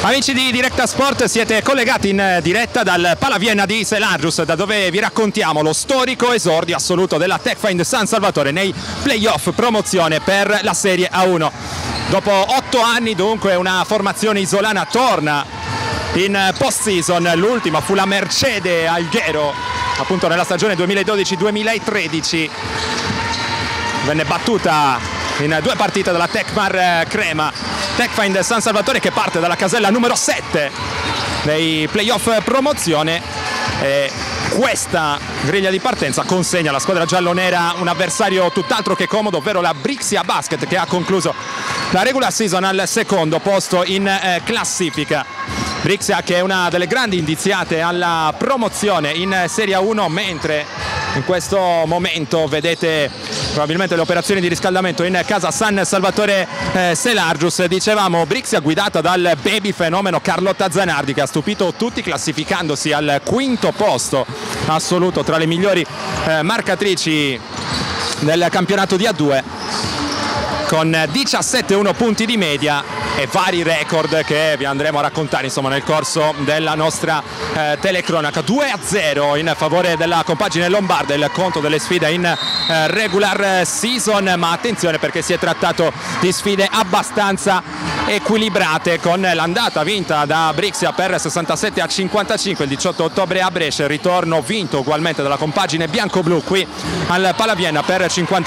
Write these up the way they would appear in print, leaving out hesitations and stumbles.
Amici di Directa Sport, siete collegati in diretta dal Palaviena di Selargius, da dove vi raccontiamo lo storico esordio assoluto della Techfind San Salvatore nei playoff promozione per la Serie A1. Dopo 8 anni dunque una formazione isolana torna in post-season. L'ultima fu la Mercede Alghero, appunto nella stagione 2012-2013. Venne battuta in 2 partite dalla Tecmar Crema. Techfind San Salvatore che parte dalla casella numero 7 dei playoff promozione, e questa griglia di partenza consegna alla squadra giallonera un avversario tutt'altro che comodo, ovvero la Brixia Basket, che ha concluso la regular season al secondo posto in classifica. Brixia che è una delle grandi indiziate alla promozione in Serie A1, mentre in questo momento vedete probabilmente le operazioni di riscaldamento in casa San Salvatore Selargius. Dicevamo, Brixia guidata dal baby fenomeno Carlotta Zanardi, che ha stupito tutti classificandosi al 5° posto assoluto tra le migliori marcatrici del campionato di A2, con 17,1 punti di media e vari record che vi andremo a raccontare insomma nel corso della nostra telecronaca. 2-0 in favore della compagine lombarda, il conto delle sfide in regular season, ma attenzione perché si è trattato di sfide abbastanza equilibrate, con l'andata vinta da Brixia per 67-55 il 18 ottobre a Brescia, il ritorno vinto ugualmente dalla compagine bianco-blu qui al Palaviena per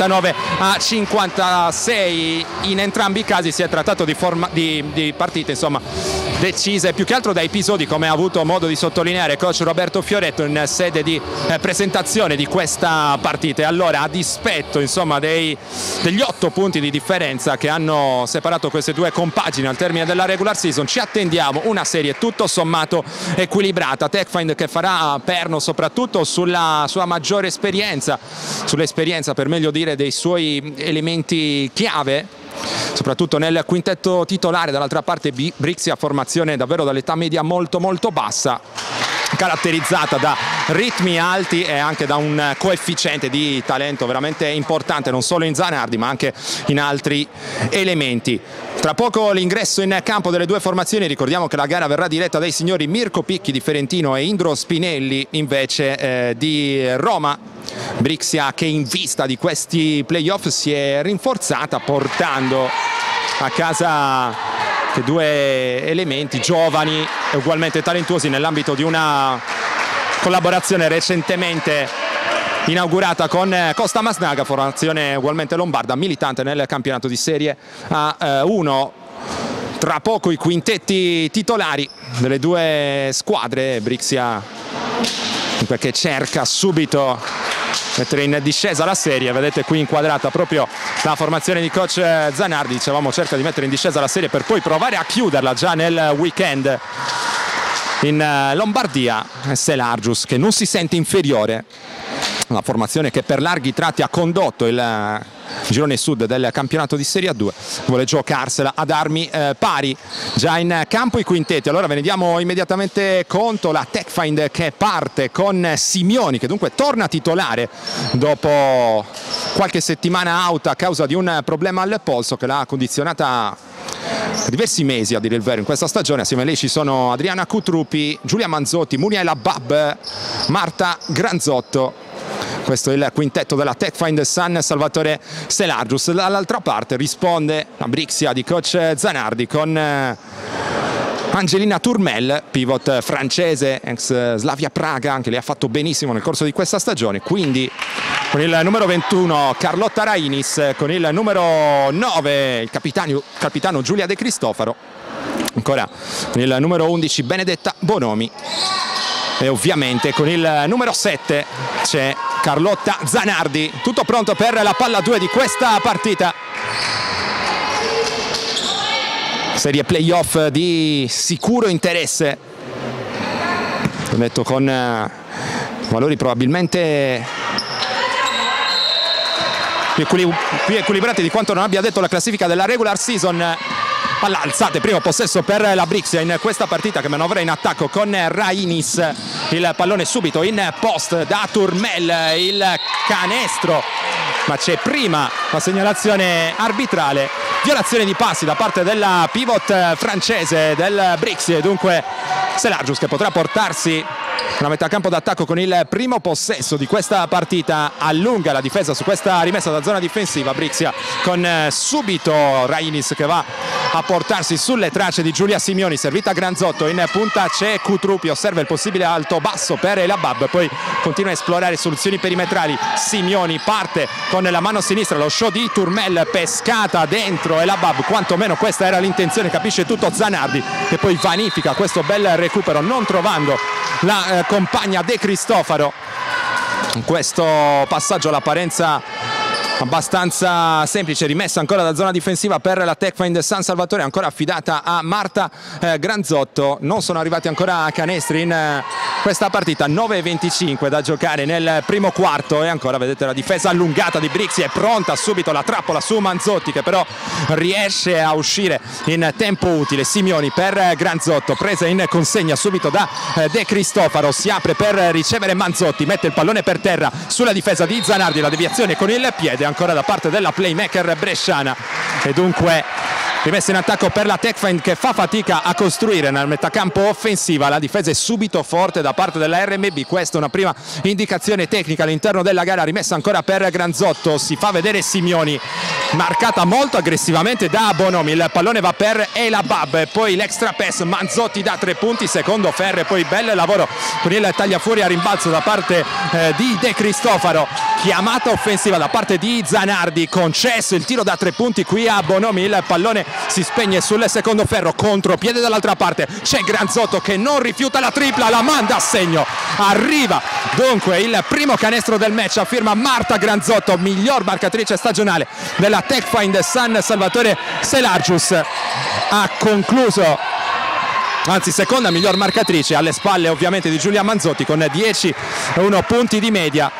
59-56. In entrambi i casi si è trattato di partite insomma decise più che altro da episodi, come ha avuto modo di sottolineare coach Roberto Fioretto in sede di presentazione di questa partita. Allora, a dispetto insomma degli 8 punti di differenza che hanno separato queste due compagini al termine della regular season, ci attendiamo una serie tutto sommato equilibrata. Techfind che farà perno soprattutto sulla sua maggiore esperienza, sull'esperienza per meglio dire dei suoi elementi chiave, soprattutto nel quintetto titolare. Dall'altra parte Brixia, formazione davvero dall'età media molto bassa, caratterizzata da ritmi alti e anche da un coefficiente di talento veramente importante, non solo in Zanardi ma anche in altri elementi. Tra poco l'ingresso in campo delle due formazioni. Ricordiamo che la gara verrà diretta dai signori Mirko Picchi di Ferentino e Indro Spinelli invece di Roma. Brixia che in vista di questi playoff si è rinforzata, portando a casa che 2 elementi giovani e ugualmente talentuosi nell'ambito di una collaborazione recentemente inaugurata con Costa Masnaga, formazione ugualmente lombarda, militante nel campionato di Serie A1. Tra poco i quintetti titolari delle due squadre. Brixia perché cerca subito mettere in discesa la serie, vedete qui inquadrata proprio la formazione di coach Zanardi, dicevamo cerca di mettere in discesa la serie per poi provare a chiuderla già nel weekend in Lombardia. Selargius che non si sente inferiore, una formazione che per larghi tratti ha condotto il girone sud del campionato di Serie A2, vuole giocarsela ad armi pari. Già in campo i quintetti, allora ve ne diamo immediatamente conto. La Techfind che parte con Simioni, che dunque torna titolare dopo qualche settimana out a causa di un problema al polso che l'ha condizionata diversi mesi a dire il vero in questa stagione. Assieme a lei ci sono Adriana Cutrupi, Giulia Manzotti, Muniaela Bab, Marta Granzotto. Questo è il quintetto della Techfind San Salvatore Selargius. Dall'altra parte risponde la Brixia di coach Zanardi con Angelina Turmel, pivot francese, ex Slavia Praga, anche lei ha fatto benissimo nel corso di questa stagione. Quindi con il numero 21 Carlotta Rainis, con il numero 9 il capitano Giulia De Cristofaro, ancora con il numero 11 Benedetta Bonomi, e ovviamente con il numero 7 c'è Carlotta Zanardi. Tutto pronto per la palla 2 di questa partita. Serie playoff di sicuro interesse, ho detto, con valori probabilmente più equilibrati di quanto non abbia detto la classifica della regular season. Palla alzata, primo possesso per la Brixia in questa partita, che manovra in attacco con Rainis, il pallone subito in post da Turmel, il canestro, ma c'è prima la segnalazione arbitrale violazione di passi da parte della pivot francese del Brixia, dunque Selagius che potrà portarsi una metà campo d'attacco con il primo possesso di questa partita, allunga la difesa su questa rimessa da zona difensiva. Brixia con subito Rainis che va a portarsi sulle tracce di Giulia Simioni, servita Granzotto, in punta c'è Cutrupi, osserva il possibile alto basso per Elabab, poi continua a esplorare soluzioni perimetrali. Simioni parte con la mano sinistra, lo show di Turmel, pescata dentro Elabab, quantomeno questa era l'intenzione, capisce tutto Zanardi che poi vanifica questo bel recupero non trovando la compagna De Cristofaro. In questo passaggio l'apparenza abbastanza semplice, rimessa ancora da zona difensiva per la Techfind San Salvatore, ancora affidata a Marta Granzotto. Non sono arrivati ancora canestri in questa partita, 9:25 da giocare nel primo quarto e ancora vedete la difesa allungata di Brixia, è pronta subito la trappola su Manzotti che però riesce a uscire in tempo utile. Simioni per Granzotto, presa in consegna subito da De Cristofaro, si apre per ricevere Manzotti, mette il pallone per terra sulla difesa di Zanardi, la deviazione con il piede ancora da parte della playmaker bresciana e dunque rimessa in attacco per la Techfind che fa fatica a costruire nel metacampo offensiva. La difesa è subito forte da parte della RMB, questa è una prima indicazione tecnica all'interno della gara. Rimessa ancora per Granzotto, si fa vedere Simioni, marcata molto aggressivamente da Bonomi, il pallone va per Elabab, poi l'extra pass, Manzotti da 3 punti, secondo ferro, poi bel lavoro con il tagliafuori a rimbalzo da parte di De Cristofaro, chiamata offensiva da parte di Zanardi, concesso il tiro da 3 punti qui a Bonomi, il pallone si spegne sul secondo ferro, contropiede dall'altra parte, c'è Granzotto che non rifiuta la tripla, la manda a segno, arriva dunque il primo canestro del match a firma Marta Granzotto, miglior marcatrice stagionale della Techfind San Salvatore Selagius, ha concluso, anzi seconda miglior marcatrice, alle spalle ovviamente di Giulia Manzotti con 10,1 punti di media.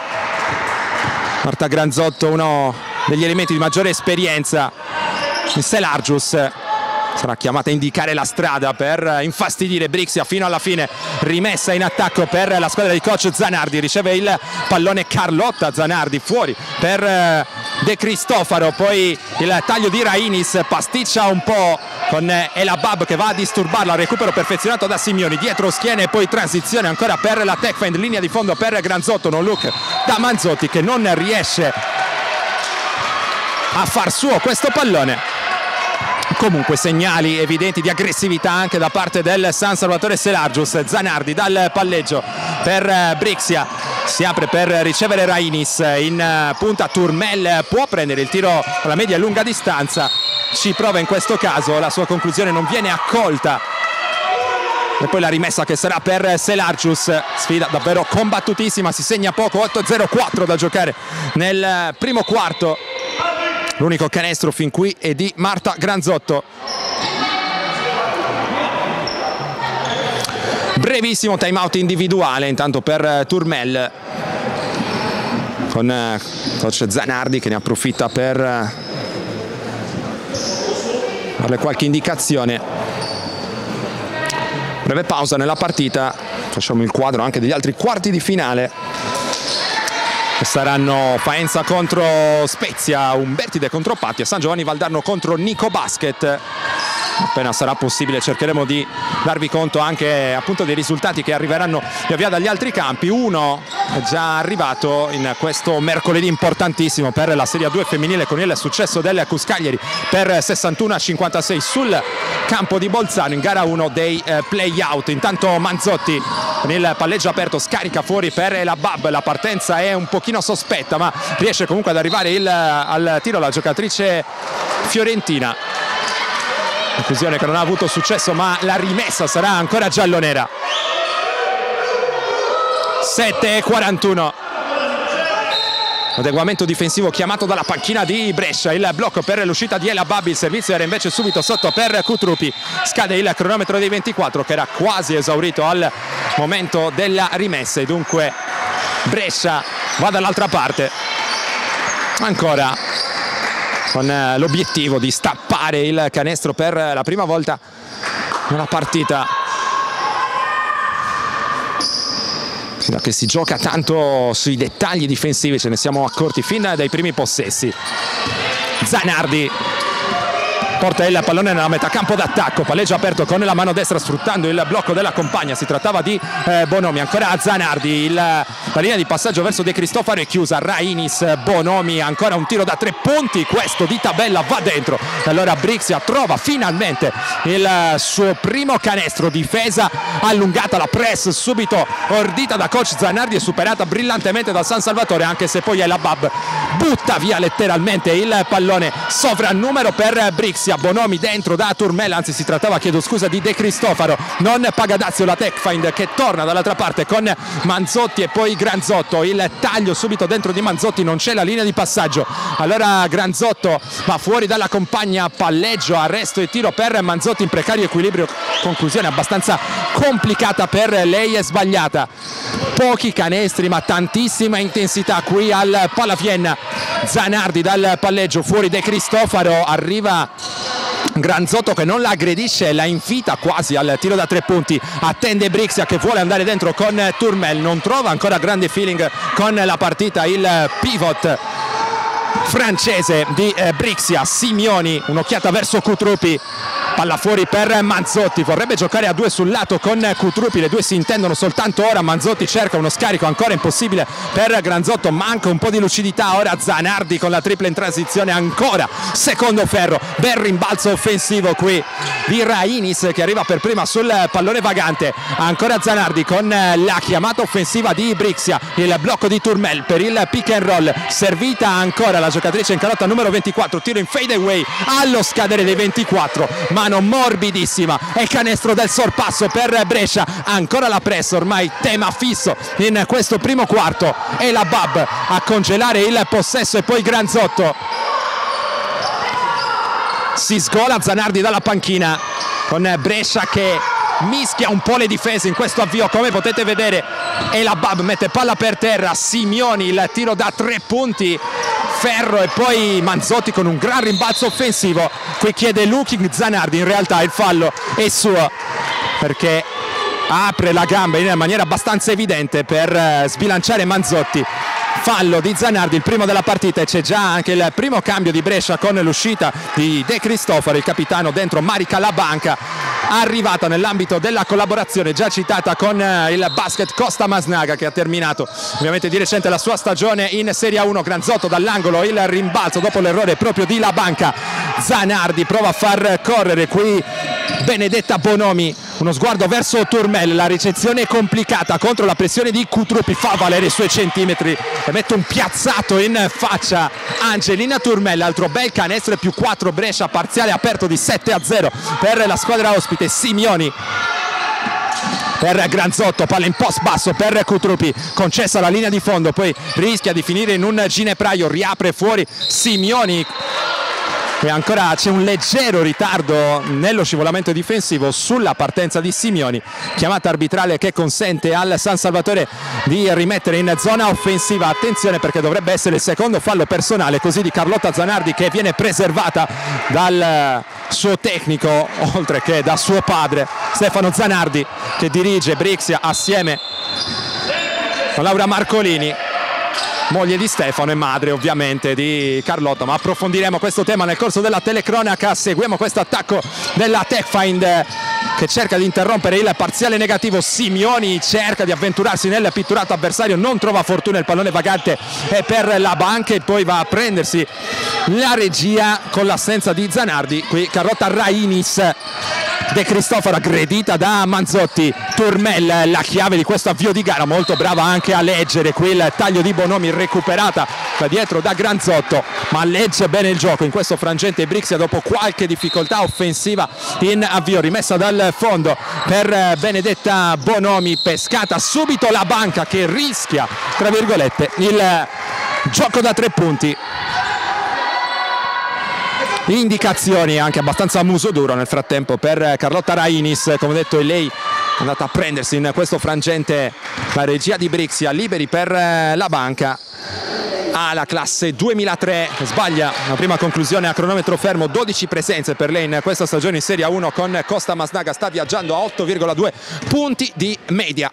Marta Granzotto, uno degli elementi di maggiore esperienza. Selagius sarà chiamata a indicare la strada per infastidire Brixia fino alla fine. Rimessa in attacco per la squadra di coach Zanardi, riceve il pallone Carlotta Zanardi, fuori per De Cristofaro, poi il taglio di Rainis, pasticcia un po' con Elabab che va a disturbarla, recupero perfezionato da Simioni, dietro schiena e poi transizione ancora per la Techfind, linea di fondo per Granzotto, non look da Manzotti che non riesce a far suo questo pallone. Comunque segnali evidenti di aggressività anche da parte del San Salvatore Selagius. Zanardi dal palleggio per Brixia, si apre per ricevere Rainis, in punta Turmel può prendere il tiro alla media e lunga distanza, ci prova in questo caso, la sua conclusione non viene accolta e poi la rimessa che sarà per Selagius, sfida davvero combattutissima, si segna poco, 8:04 da giocare nel primo quarto. L'unico canestro fin qui è di Marta Granzotto. Brevissimo time out individuale intanto per Turmel, con coach Zanardi che ne approfitta per darle qualche indicazione. Breve pausa nella partita, facciamo il quadro anche degli altri quarti di finale. Saranno Faenza contro Spezia, Umbertide contro Patti e San Giovanni Valdarno contro Nico Basket. Appena sarà possibile cercheremo di darvi conto anche appunto dei risultati che arriveranno via via dagli altri campi. Uno è già arrivato in questo mercoledì importantissimo per la Serie A2 femminile con il successo del Cuscaglieri per 61-56 sul campo di Bolzano in gara 1 dei play-out. Intanto Manzotti con il palleggio aperto scarica fuori per Elabab, la partenza è un pochino sospetta ma riesce comunque ad arrivare al tiro la giocatrice fiorentina. Conclusione che non ha avuto successo ma la rimessa sarà ancora giallonera. 7:41. Adeguamento difensivo chiamato dalla panchina di Brescia, il blocco per l'uscita di Elabab, il servizio era invece subito sotto per Cutrupi, scade il cronometro dei 24 che era quasi esaurito al momento della rimessa e dunque Brescia va dall'altra parte ancora con l'obiettivo di stappare il canestro per la prima volta nella partita, che si gioca tanto sui dettagli difensivi, ce ne siamo accorti fin dai primi possessi. Zanardi porta il pallone nella metà campo d'attacco, palleggio aperto con la mano destra sfruttando il blocco della compagna, si trattava di Bonomi, ancora Zanardi, la linea di passaggio verso De Cristofaro è chiusa, Rainis, Bonomi, ancora un tiro da 3 punti, questo di tabella va dentro, allora Brixia trova finalmente il suo primo canestro, difesa allungata, la press subito ordita da coach Zanardi e superata brillantemente dal San Salvatore, anche se poi El Habab butta via letteralmente il pallone, sovrannumero per Brixia, Bonomi dentro da Turmel, anzi si trattava, chiedo scusa, di De Cristofaro, non Pagadazio, la Techfind che torna dall'altra parte con Manzotti e poi Granzotto, il taglio subito dentro di Manzotti, non c'è la linea di passaggio, allora Granzotto va fuori dalla compagna, palleggio, arresto e tiro per Manzotti in precario equilibrio, conclusione abbastanza complicata per lei e sbagliata, pochi canestri ma tantissima intensità qui al Palafienna. Zanardi dal palleggio, fuori De Cristofaro, arriva Granzotto che non la aggredisce, la invita quasi al tiro da 3 punti, attende Brixia che vuole andare dentro con Turmel, non trova ancora grande feeling con la partita il pivot francese di Brixia, Simioni, un'occhiata verso Cutrupi, palla fuori per Manzotti, vorrebbe giocare a 2 sul lato con Cutrupi, le due si intendono soltanto ora, Manzotti cerca uno scarico ancora impossibile per Granzotto, manca un po' di lucidità, ora Zanardi con la tripla in transizione, ancora secondo ferro, bel rimbalzo offensivo qui di Rainis che arriva per prima sul pallone vagante, ancora Zanardi con la chiamata offensiva di Brixia, il blocco di Turmel per il pick and roll, servita ancora la giocatrice in calotta numero 24, tiro in fade away allo scadere dei 24, mano morbidissima e canestro del sorpasso per Brescia, ancora la pressa, ormai tema fisso in questo primo quarto, e la Bab a congelare il possesso e poi Granzotto si sgola Zanardi dalla panchina con Brescia che mischia un po' le difese in questo avvio, come potete vedere, e la Bab mette palla per terra, Simioni il tiro da 3 punti, ferro e poi Manzotti con un gran rimbalzo offensivo, qui chiede looking Zanardi, in realtà il fallo è suo perché apre la gamba in maniera abbastanza evidente per sbilanciare Manzotti, fallo di Zanardi, il primo della partita, e c'è già anche il primo cambio di Brescia con l'uscita di De Cristofaro, il capitano dentro Marica Labanca, arrivata nell'ambito della collaborazione già citata con il basket Costa Masnaga, che ha terminato ovviamente di recente la sua stagione in Serie 1. Granzotto dall'angolo, il rimbalzo dopo l'errore proprio di Labanca, Zanardi prova a far correre qui Benedetta Bonomi, uno sguardo verso Turmel, la ricezione è complicata contro la pressione di Cutrupi, fa valere i suoi centimetri e mette un piazzato in faccia Angelina Turmel, altro bel canestro, più 4 Brescia, parziale aperto di 7-0 per la squadra ospite. Simioni per Granzotto, palla in post basso per Cutrupi, concessa la linea di fondo, poi rischia di finire in un ginepraio, riapre fuori Simioni e ancora c'è un leggero ritardo nello scivolamento difensivo sulla partenza di Simioni, chiamata arbitrale che consente al San Salvatore di rimettere in zona offensiva. Attenzione perché dovrebbe essere il secondo fallo personale così di Carlotta Zanardi, che viene preservata dal suo tecnico oltre che da suo padre Stefano Zanardi, che dirige Brixia assieme con Laura Marcolini, moglie di Stefano e madre ovviamente di Carlotta, ma approfondiremo questo tema nel corso della telecronaca. Seguiamo questo attacco della Techfind che cerca di interrompere il parziale negativo, Simioni cerca di avventurarsi nel pitturato avversario, non trova fortuna, il pallone vagante è per la Banca e poi va a prendersi la regia con l'assenza di Zanardi, qui Carlotta Rainis. De Cristofaro aggredita da Manzotti, Turmel la chiave di questo avvio di gara, molto brava anche a leggere qui il taglio di Bonomi, recuperata da dietro da Granzotto, ma legge bene il gioco in questo frangente Brixia dopo qualche difficoltà offensiva in avvio, rimessa dal fondo per Benedetta Bonomi, pescata subito la Banca che rischia tra virgolette il gioco da 3 punti. Indicazioni anche abbastanza a muso duro nel frattempo per Carlotta Rainis, come detto è lei andata a prendersi in questo frangente la regia di Brixia, liberi per la Banca. La classe 2003 sbaglia la prima conclusione a cronometro fermo, 12 presenze per lei in questa stagione in Serie 1 con Costa Masnaga, sta viaggiando a 8,2 punti di media.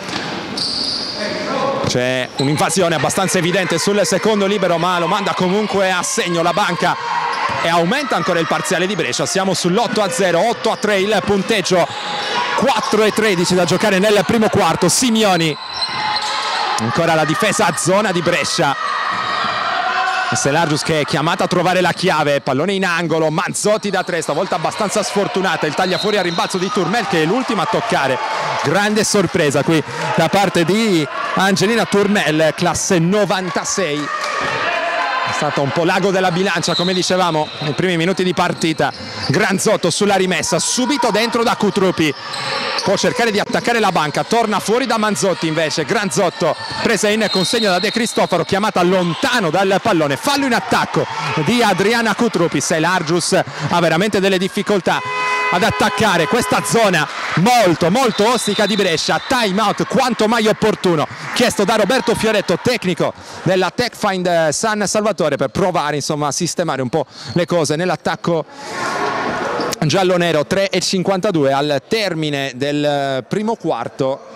C'è un'invasione abbastanza evidente sul secondo libero, ma lo manda comunque a segno la Banca e aumenta ancora il parziale di Brescia. Siamo sull'8-0, 8-3 il punteggio, 4-13 da giocare nel primo quarto. Simioni, ancora la difesa a zona di Brescia. Selargius che è chiamata a trovare la chiave, pallone in angolo, Manzotti da 3, stavolta abbastanza sfortunata, il taglia fuori a rimbalzo di Turmel che è l'ultima a toccare. Grande sorpresa qui da parte di Angelina Turmel, classe 96. È stato un po' l'ago della bilancia, come dicevamo nei primi minuti di partita. Granzotto sulla rimessa, subito dentro da Cutrupi, può cercare di attaccare la banca, torna fuori da Manzotti invece. Granzotto presa in consegno da De Cristofaro, chiamata lontano dal pallone, fallo in attacco di Adriana Cutrupi. Selargius ha veramente delle difficoltà ad attaccare questa zona molto ostica di Brescia. Time out quanto mai opportuno chiesto da Roberto Fioretto, tecnico della TechFind San Salvatore, per provare insomma a sistemare un po' le cose nell'attacco giallo-nero. 3:52 al termine del primo quarto,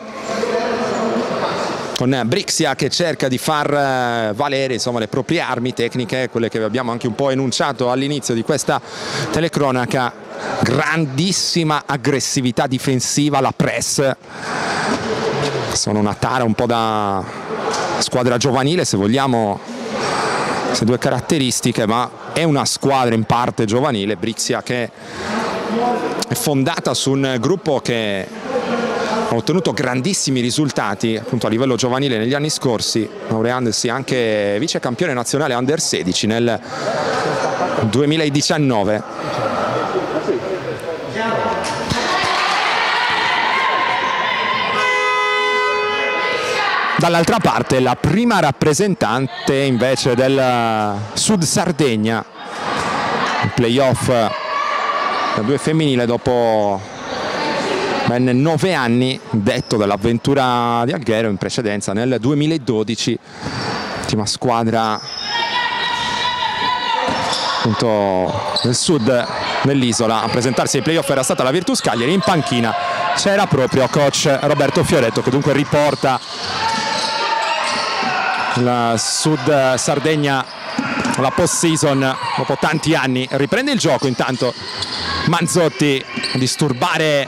con Brixia che cerca di far valere insomma le proprie armi tecniche, quelle che abbiamo anche un po' enunciato all'inizio di questa telecronaca. Grandissima aggressività difensiva, la press, sono una tara un po' da squadra giovanile se vogliamo queste due caratteristiche, ma è una squadra in parte giovanile. Brixia che è fondata su un gruppo che ha ottenuto grandissimi risultati appunto a livello giovanile negli anni scorsi, laureandosi anche vice campione nazionale under 16 nel 2019. Dall'altra parte la prima rappresentante invece del Sud Sardegna, il playoff da due femminile dopo ben 9 anni, detto dall'avventura di Alghero in precedenza nel 2012, ultima squadra appunto del sud dell'isola a presentarsi ai playoff era stata la Virtus Cagliari. In panchina c'era proprio coach Roberto Fioretto, che dunque riporta la Sud Sardegna alla post-season dopo tanti anni. Riprende il gioco intanto Manzotti a disturbare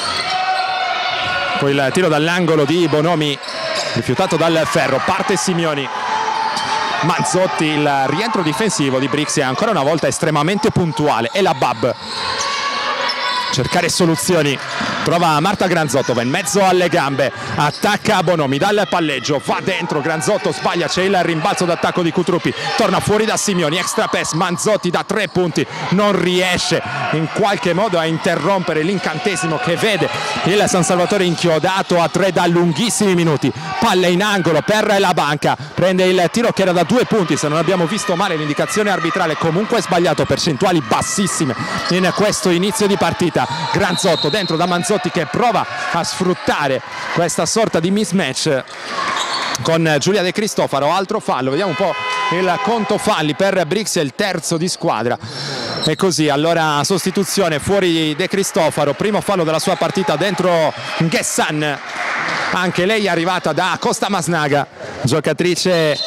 poi il tiro dall'angolo di Bonomi rifiutato dal ferro. Parte Simioni, Manzotti, il rientro difensivo di Brixia ancora una volta estremamente puntuale, e la Bab cercare soluzioni, trova Marta Granzotto, va in mezzo alle gambe, attacca Bonomi dal palleggio, va dentro, Granzotto sbaglia, c'è il rimbalzo d'attacco di Cutrupi, torna fuori da Simioni, extra pass, Manzotti da 3 punti, non riesce in qualche modo a interrompere l'incantesimo che vede il San Salvatore inchiodato a 3 da lunghissimi minuti. Palla in angolo per la banca, prende il tiro che era da 2 punti, se non abbiamo visto male l'indicazione arbitrale, comunque sbagliato, percentuali bassissime in questo inizio di partita. Granzotto dentro da Manzotti che prova a sfruttare questa sorta di mismatch con Giulia De Cristofaro. Altro fallo, vediamo un po' il conto falli per Brixia, il terzo di squadra. E così allora sostituzione, fuori De Cristofaro, primo fallo della sua partita dentro Ghessan, anche lei arrivata da Costa Masnaga, giocatrice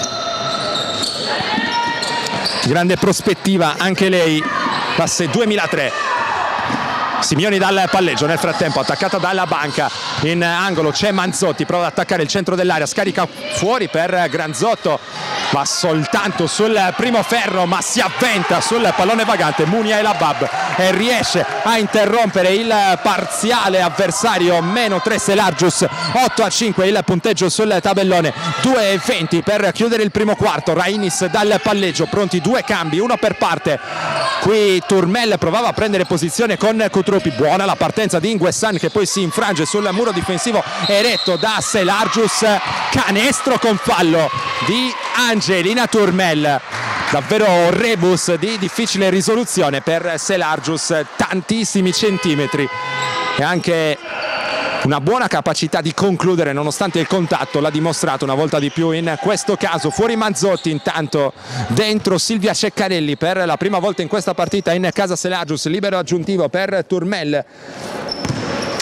grande prospettiva anche lei, classe 2003. Simioni dal palleggio, nel frattempo attaccata dalla banca, in angolo c'è Manzotti, prova ad attaccare il centro dell'area, scarica fuori per Granzotto, va soltanto sul primo ferro ma si avventa sul pallone vagante Munia e la Bab e riesce a interrompere il parziale avversario. -3 Selargius, 8-5 il punteggio sul tabellone, 2:20 per chiudere il primo quarto. Rainis dal palleggio, pronti 2 cambi, uno per parte. Qui Turmel provava a prendere posizione con Cutrupi, buona la partenza di Inguessan che poi si infrange sul muro difensivo eretto da Selargius, canestro con fallo di Angelina Turmel, davvero rebus di difficile risoluzione per Selargius, tantissimi centimetri e anche una buona capacità di concludere nonostante il contatto, l'ha dimostrato una volta di più in questo caso. Fuori Manzotti, intanto dentro Silvia Ceccarelli per la prima volta in questa partita in casa Selargius, libero aggiuntivo per Turmel.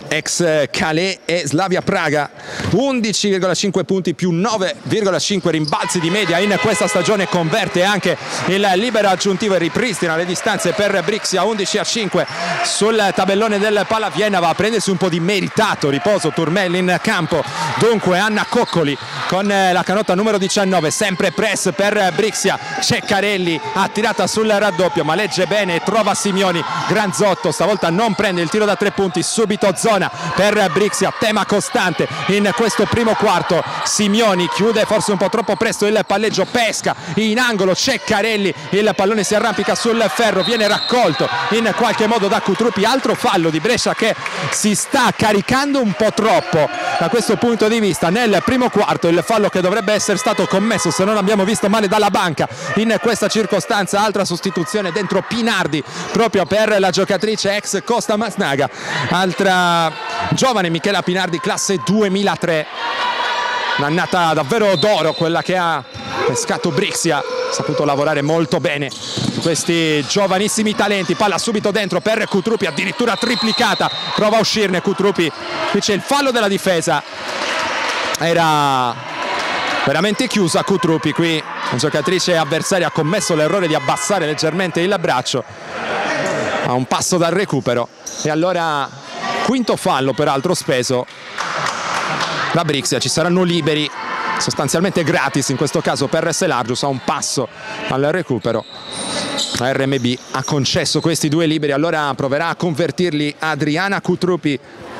ex Calais e Slavia Praga, 11,5 punti più 9,5 rimbalzi di media in questa stagione, converte anche il libero aggiuntivo e ripristina le distanze per Brixia. 11-5 sul tabellone del Palaviena, va a prendersi un po' di meritato riposo Turmel in campo, dunque Anna Coccoli con la canotta numero 19, sempre press per Brixia, Ceccarelli attirata sul raddoppio ma legge bene e trova Simioni, Granzotto stavolta non prende il tiro da 3 punti, subito zona per Brixia, tema costante in questo primo quarto. Simioni chiude forse un po' troppo presto il palleggio, pesca in angolo Ceccarelli, il pallone si arrampica sul ferro, viene raccolto in qualche modo da Cutrupi, altro fallo di Brescia che si sta caricando un po' troppo da questo punto di vista nel primo quarto, il fallo che dovrebbe essere stato commesso se non abbiamo visto male dalla banca in questa circostanza. Altra sostituzione dentro Pinardi proprio per la giocatrice ex Costa Masnaga, altra giovane Michela Pinardi, classe 2003, un'annata davvero d'oro quella che ha pescato Brixia, ha saputo lavorare molto bene questi giovanissimi talenti. Palla subito dentro per Cutrupi, addirittura triplicata, prova a uscirne Cutrupi, qui c'è il fallo della difesa, era veramente chiusa Cutrupi, qui la giocatrice avversaria ha commesso l'errore di abbassare leggermente il braccio a un passo dal recupero, e allora quinto fallo peraltro speso da Brixia. Ci saranno liberi sostanzialmente gratis in questo caso per Selargius, a un passo al recupero. La RMB ha concesso questi due liberi, allora proverà a convertirli Adriana Cutrupi,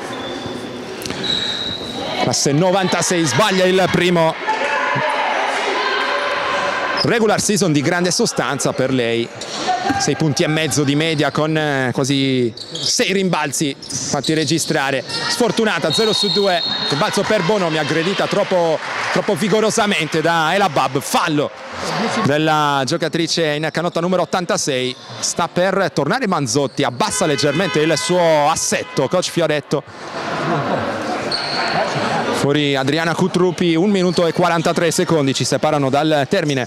classe 96, sbaglia il primo. Regular season di grande sostanza per lei, 6 punti e mezzo di media con quasi 6 rimbalzi fatti registrare. Sfortunata, 0 su 2, rimbalzo per Bonomi, aggredita troppo vigorosamente da Elabab, fallo della giocatrice in canotta numero 86. Sta per tornare Manzotti, abbassa leggermente il suo assetto coach Fioretto. Fuori Adriana Cutrupi, 1 minuto e 43 secondi ci separano dal termine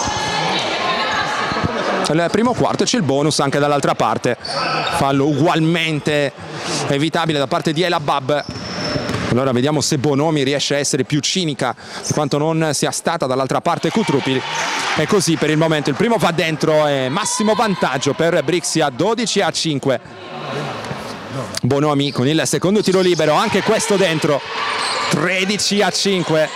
il primo quarto, e c'è il bonus anche dall'altra parte, fallo ugualmente evitabile da parte di Elabab. Allora vediamo se Bonomi riesce a essere più cinica di quanto non sia stata dall'altra parte Cutrupi. E così per il momento il primo va dentro e massimo vantaggio per Brixia, 12-5. Bonomi con il secondo tiro libero, anche questo dentro, 13-5.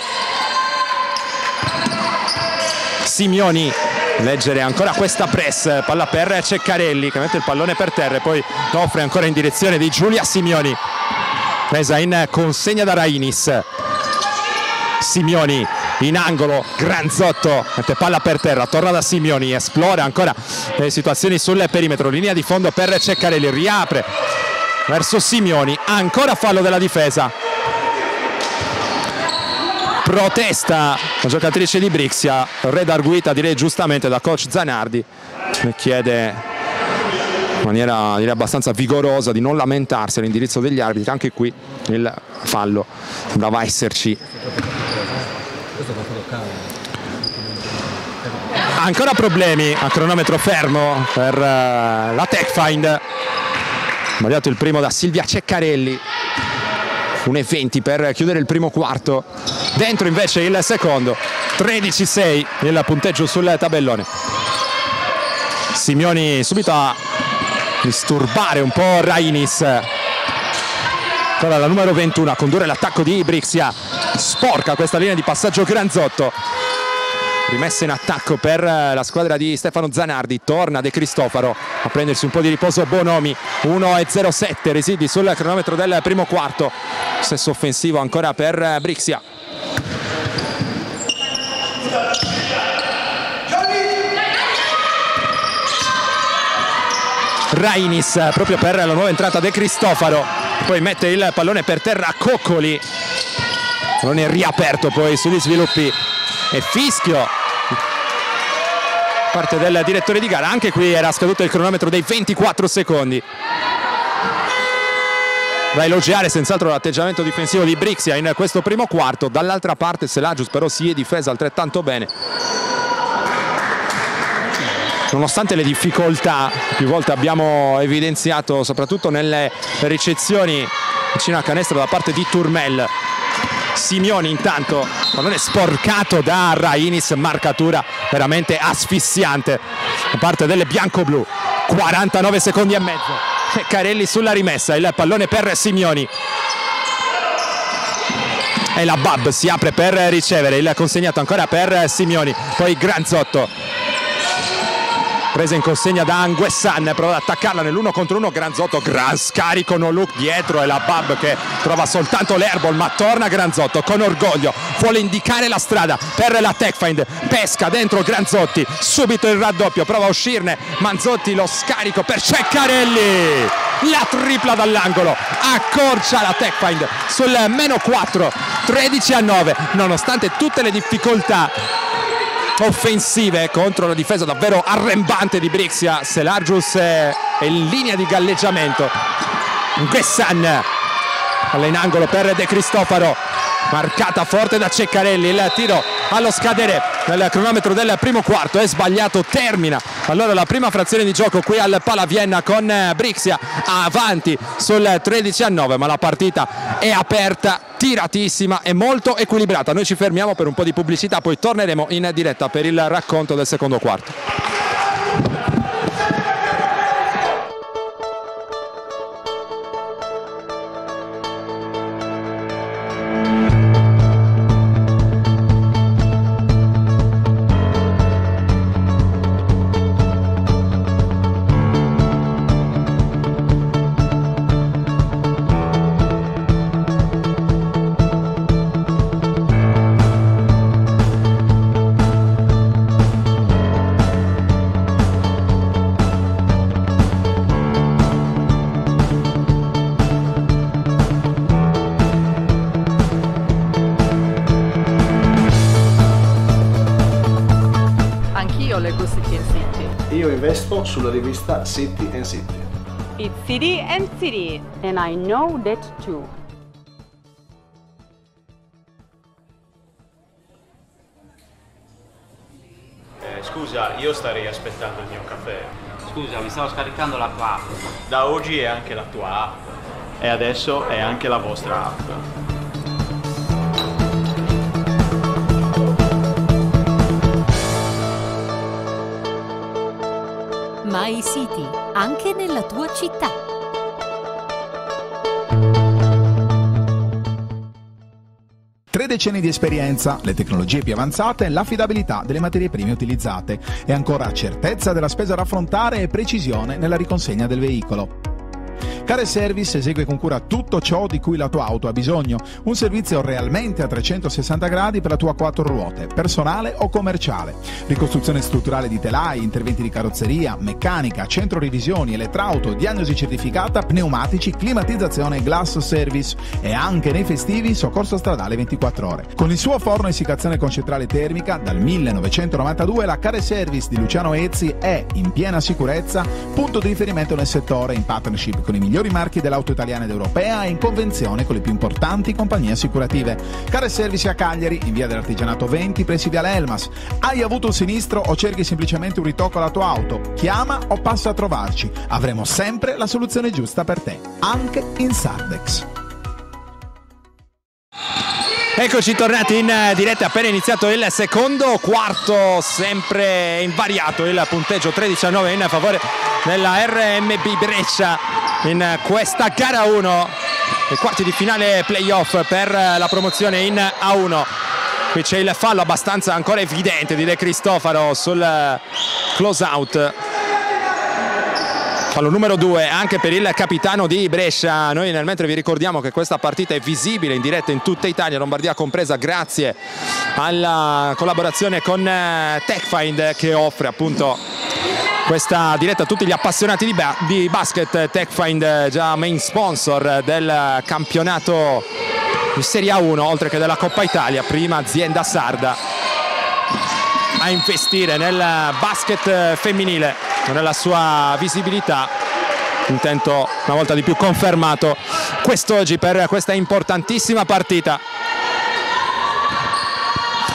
Simioni, leggere ancora questa press, palla per Ceccarelli che mette il pallone per terra e poi lo offre ancora in direzione di Giulia Simioni, presa in consegna da Rainis. Simioni in angolo, Granzotto mette palla per terra, torna da Simioni, esplora ancora le situazioni sul perimetro, linea di fondo per Ceccarelli, riapre verso Simioni, ancora fallo della difesa, protesta la giocatrice di Brixia, redarguita direi giustamente da coach Zanardi, che chiede in maniera direi abbastanza vigorosa di non lamentarsi all'indirizzo degli arbitri. Anche qui il fallo sembrava esserci. Ancora problemi a cronometro fermo per la TechFind, sbagliato il primo da Silvia Ceccarelli. 1:20 per chiudere il primo quarto, dentro invece il secondo, 13-6 il punteggio sul tabellone. Simioni subito a disturbare un po' Rainis, ancora la numero 21 a condurre l'attacco di Brixia, sporca questa linea di passaggio Granzotto, rimessa in attacco per la squadra di Stefano Zanardi, torna De Cristofaro a prendersi un po' di riposo Bonomi, 1:07 residui sul cronometro del primo quarto, stesso offensivo ancora per Brixia. Rainis proprio per la nuova entrata De Cristofaro, poi mette il pallone per terra Coccoli, pallone riaperto poi sugli sviluppi e fischio parte del direttore di gara. Anche qui era scaduto il cronometro dei 24 secondi. Da elogiare senz'altro l'atteggiamento difensivo di Brixia in questo primo quarto. Dall'altra parte Selagius però si è difesa altrettanto bene. nonostante le difficoltà, più volte abbiamo evidenziato, soprattutto nelle ricezioni vicino al canestro da parte di Turmel. Simioni intanto, pallone sporcato da Rainis, marcatura veramente asfissiante da parte delle bianco-blu. 49 secondi e mezzo. Ceccarelli sulla rimessa, il pallone per Simioni. E la Bab si apre per ricevere, il consegnato ancora per Simioni, poi Granzotto. Presa in consegna da Anguessan, prova ad attaccarla nell'1 contro 1, Granzotto, gran scarico, no look dietro, e la Bab che trova soltanto l'airball, ma torna Granzotto con orgoglio, vuole indicare la strada per la Techfind, pesca dentro Granzotti, subito il raddoppio, prova a uscirne Manzotti, lo scarico per Ceccarelli, la tripla dall'angolo, accorcia la Techfind sul -4, 13-9, nonostante tutte le difficoltà offensive contro la difesa davvero arrembante di Brixia. Selargius è in linea di galleggiamento. Guessan palla in angolo per De Cristofaro, marcata forte da Ceccarelli, il tiro allo scadere del cronometro del primo quarto è sbagliato, termina allora la prima frazione di gioco qui al Palavienna con Brixia avanti sul 13-9, ma la partita è aperta, tiratissima e molto equilibrata. Noi ci fermiamo per un po' di pubblicità, poi torneremo in diretta per il racconto del secondo quarto. Io investo sulla rivista City and City. It's City and City. And I know that too. Scusa, io starei aspettando il mio caffè. Scusa, mi stavo scaricando la tua app. Da oggi è anche la tua app. E adesso è anche la vostra app. My City, anche nella tua città. Tre decenni di esperienza, le tecnologie più avanzate e l'affidabilità delle materie prime utilizzate e ancora certezza della spesa da affrontare e precisione nella riconsegna del veicolo. Care Service esegue con cura tutto ciò di cui la tua auto ha bisogno, un servizio realmente a 360 gradi per la tua quattro ruote, personale o commerciale. Ricostruzione strutturale di telai, interventi di carrozzeria, meccanica, centro revisioni, elettrauto, diagnosi certificata, pneumatici, climatizzazione e glass service e anche nei festivi soccorso stradale 24 ore. Con il suo forno a essiccazione con centrale termica, dal 1992 la Care Service di Luciano Ezzi è, in piena sicurezza, punto di riferimento nel settore in partnership con i migliori marchi dell'auto italiana ed europea e in convenzione con le più importanti compagnie assicurative. Care Service a Cagliari, in via dell'Artigianato 20, pressi viale Elmas. Hai avuto un sinistro o cerchi semplicemente un ritocco alla tua auto? Chiama o passa a trovarci. Avremo sempre la soluzione giusta per te, anche in Sardex. Eccoci tornati in diretta, appena iniziato il secondo quarto, sempre invariato il punteggio 13-9 in favore della RMB Brescia in questa gara 1, i quarti di finale playoff per la promozione in A1. Qui c'è il fallo abbastanza ancora evidente di De Cristofaro sul close out. Fallo numero 2 anche per il capitano di Brescia. Noi nel mentre vi ricordiamo che questa partita è visibile in diretta in tutta Italia, Lombardia compresa, grazie alla collaborazione con Techfind, che offre appunto questa diretta a tutti gli appassionati di basket. Techfind, già main sponsor del campionato di Serie A1 oltre che della Coppa Italia, prima azienda sarda a investire nel basket femminile, nella sua visibilità. Intento una volta di più confermato quest'oggi per questa importantissima partita.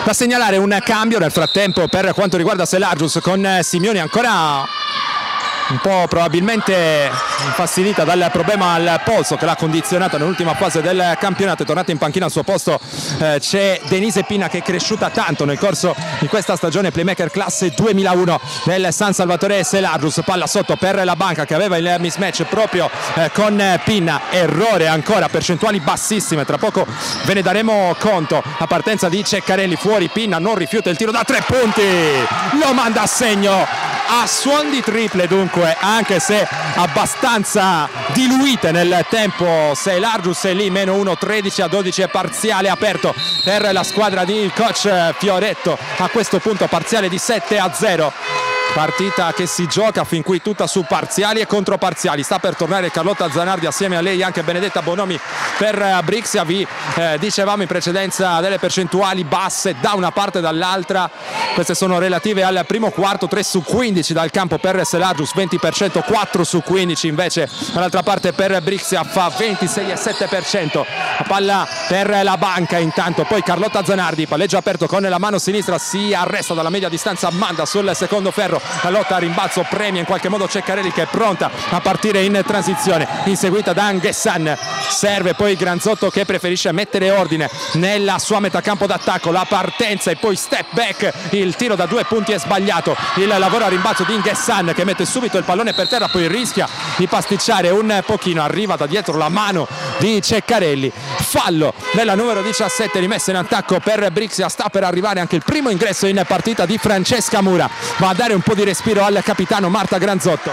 Da segnalare un cambio nel frattempo per quanto riguarda Selargius, con Simioni ancora un po' probabilmente infastidita dal problema al polso che l'ha condizionata nell'ultima fase del campionato. È tornata in panchina al suo posto, c'è Denise Pinna, che è cresciuta tanto nel corso di questa stagione, playmaker classe 2001 del San Salvatore Selargius. Palla sotto per la Banca che aveva il mismatch proprio con Pinna, errore ancora, percentuali bassissime, tra poco ve ne daremo conto. La partenza di Ceccarelli, fuori, Pinna non rifiuta il tiro da 3 punti, lo manda a segno a suon di triple, dunque, anche se abbastanza diluite nel tempo. Selargius è lì, -1, 13-12 parziale aperto per la squadra di coach Fioretto. A questo punto parziale di 7-0. Partita che si gioca fin qui tutta su parziali e controparziali. Sta per tornare Carlotta Zanardi, assieme a lei anche Benedetta Bonomi per Brixia. Vi dicevamo in precedenza delle percentuali basse da una parte e dall'altra. Queste sono relative al primo quarto: 3 su 15 dal campo per Selargius, 20%, 4 su 15 invece dall'altra parte per Brixia, fa 26,7%. La palla per la Banca intanto, poi Carlotta Zanardi, palleggio aperto con la mano sinistra, si arresta dalla media distanza, manda sul secondo ferro. La lotta a rimbalzo premia in qualche modo Ceccarelli, che è pronta a partire in transizione, inseguita da Anghessan. Serve poi Granzotto, che preferisce mettere ordine nella sua metacampo d'attacco. La partenza e poi step back, il tiro da 2 punti è sbagliato. Il lavoro a rimbalzo di Anghessan, che mette subito il pallone per terra, poi rischia di pasticciare un pochino, arriva da dietro la mano di Ceccarelli. Fallo nella numero 17, rimessa in attacco per Brixia. Sta per arrivare anche il primo ingresso in partita di Francesca Mura, va a dare un po' di respiro al capitano Marta Granzotto.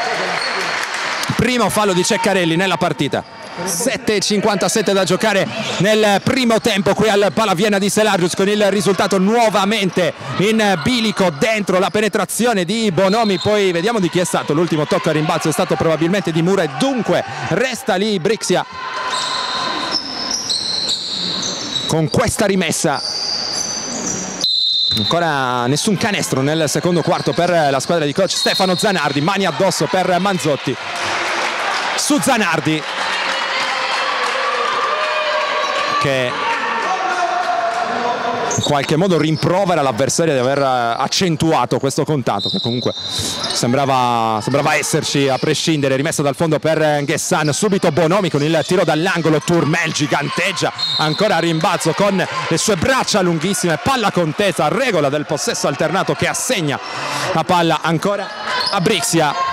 Primo fallo di Ceccarelli nella partita. 7,57 da giocare nel primo tempo qui al Palaviena di Selargius, con il risultato nuovamente in bilico dentro la penetrazione di Bonomi. Poi vediamo di chi è stato l'ultimo tocco a rimbalzo, è stato probabilmente di Mura, e dunque resta lì Brixia con questa rimessa. Ancora nessun canestro nel secondo quarto per la squadra di coach Stefano Zanardi. Mani addosso per Manzotti su Zanardi, che in qualche modo rimprovera l'avversario di aver accentuato questo contatto, che comunque sembrava esserci a prescindere. Rimessa dal fondo per Anghessan, subito Bonomi con il tiro dall'angolo. Turmel giganteggia ancora a rimbalzo con le sue braccia lunghissime, palla contesa, regola del possesso alternato, che assegna la palla ancora a Brixia.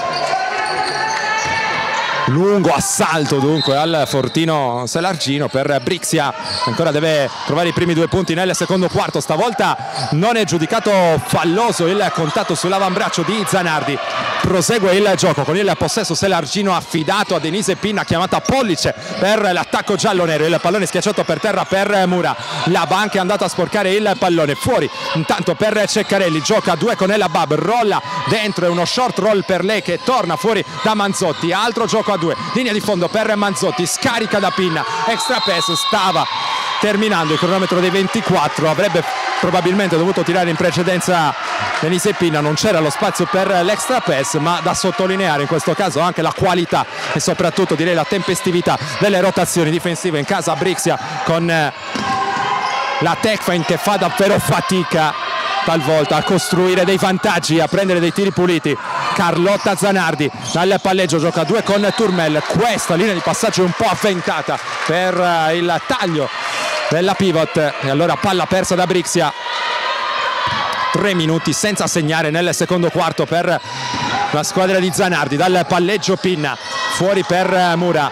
Lungo assalto dunque al fortino Selargino per Brixia, ancora deve trovare i primi 2 punti nel secondo quarto. Stavolta non è giudicato falloso il contatto sull'avambraccio di Zanardi. Prosegue il gioco con il possesso Selargino, affidato a Denise Pinna, chiamata Pollice per l'attacco giallo-nero. Il pallone schiacciato per terra per Mura. La Banca è andata a sporcare il pallone, fuori intanto per Ceccarelli, gioca a 2 con Ella Bab, rolla dentro, è uno short roll per lei che torna fuori da Manzotti. Altro gioco a 2, linea di fondo per Manzotti, scarica da Pinna, extra pass. Stava terminando il cronometro dei 24, avrebbe probabilmente dovuto tirare in precedenza Denise Pinna, non c'era lo spazio per l'extra pass, ma da sottolineare in questo caso anche la qualità e soprattutto direi la tempestività delle rotazioni difensive in casa Brixia, con la Techfine che fa davvero fatica talvolta a costruire dei vantaggi, a prendere dei tiri puliti. Carlotta Zanardi dal palleggio, gioca a 2 con Turmel. Questa linea di passaggio è un po' avventata per il taglio della pivot, e allora palla persa da Brixia. 3 minuti senza segnare nel secondo quarto per la squadra di Zanardi. Dal palleggio Pinna, fuori per Mura,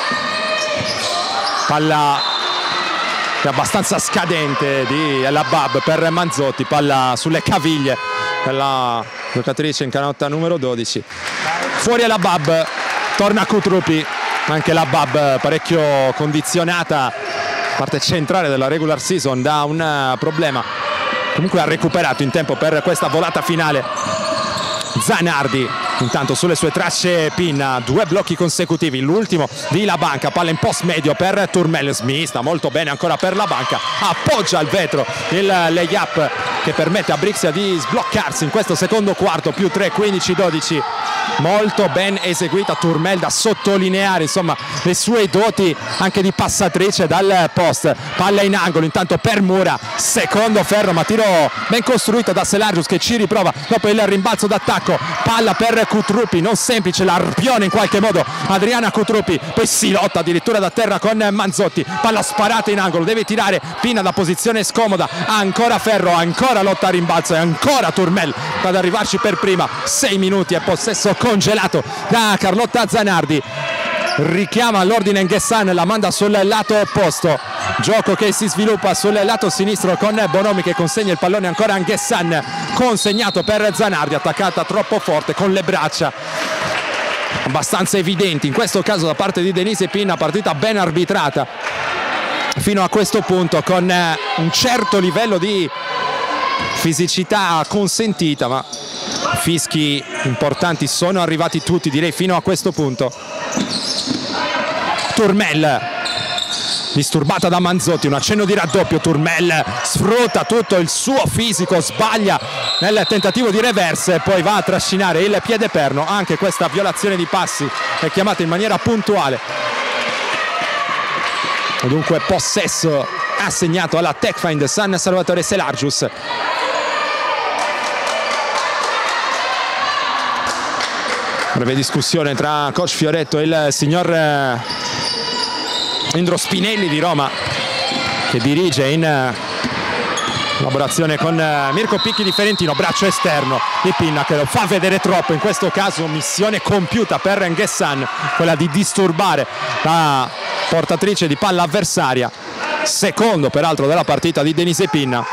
palla è abbastanza scadente di Ella Bab per Manzotti, palla sulle caviglie della giocatrice in canotta numero 12. Fuori Ella Bab, torna Kutrupi, anche la Bab parecchio condizionata, parte centrale della regular season, da un problema. Comunque ha recuperato in tempo per questa volata finale. Zanardi intanto sulle sue tracce Pinna, 2 blocchi consecutivi, l'ultimo di La Banca, palla in post medio per Turmel, smista molto bene ancora per La Banca, appoggia al vetro il layup che permette a Brixia di sbloccarsi in questo secondo quarto, più 3, 15-12. Molto ben eseguita Turmel, da sottolineare insomma le sue doti anche di passatrice dal post. Palla in angolo intanto per Mura, secondo ferro ma tiro ben costruito da Selagius che ci riprova dopo il rimbalzo d'attacco. Palla per Kutrupi, non semplice, l'arpione in qualche modo Adriana Kutrupi, poi si lotta addirittura da terra con Manzotti. Palla sparata in angolo, deve tirare Pinna da posizione scomoda, ancora ferro, ancora lotta a rimbalzo e ancora Turmel ad arrivarci per prima. 6 minuti e possesso congelato da Carlotta Zanardi. Richiama all'ordine N'Guessan, la manda sul lato opposto, gioco che si sviluppa sul lato sinistro con Bonomi che consegna il pallone ancora a N'Guessan, consegnato per Zanardi, attaccata troppo forte con le braccia abbastanza evidenti in questo caso da parte di Denise Pinna. Partita ben arbitrata fino a questo punto, con un certo livello di fisicità consentita, ma fischi importanti sono arrivati tutti, direi, fino a questo punto. Turmel disturbata da Manzotti, un accenno di raddoppio. Turmel sfrutta tutto il suo fisico, sbaglia nel tentativo di reverse, poi va a trascinare il piede perno. Anche questa violazione di passi è chiamata in maniera puntuale. Dunque possesso assegnato alla Techfind San Salvatore Selagius. Breve discussione tra coach Fioretto e il signor Indro Spinelli di Roma, che dirige in collaborazione con Mirko Picchi di Ferentino. Braccio esterno di Pinna che lo fa vedere troppo, in questo caso missione compiuta per N'Guessan, quella di disturbare la portatrice di palla avversaria. Secondo peraltro della partita di Denise Pinna.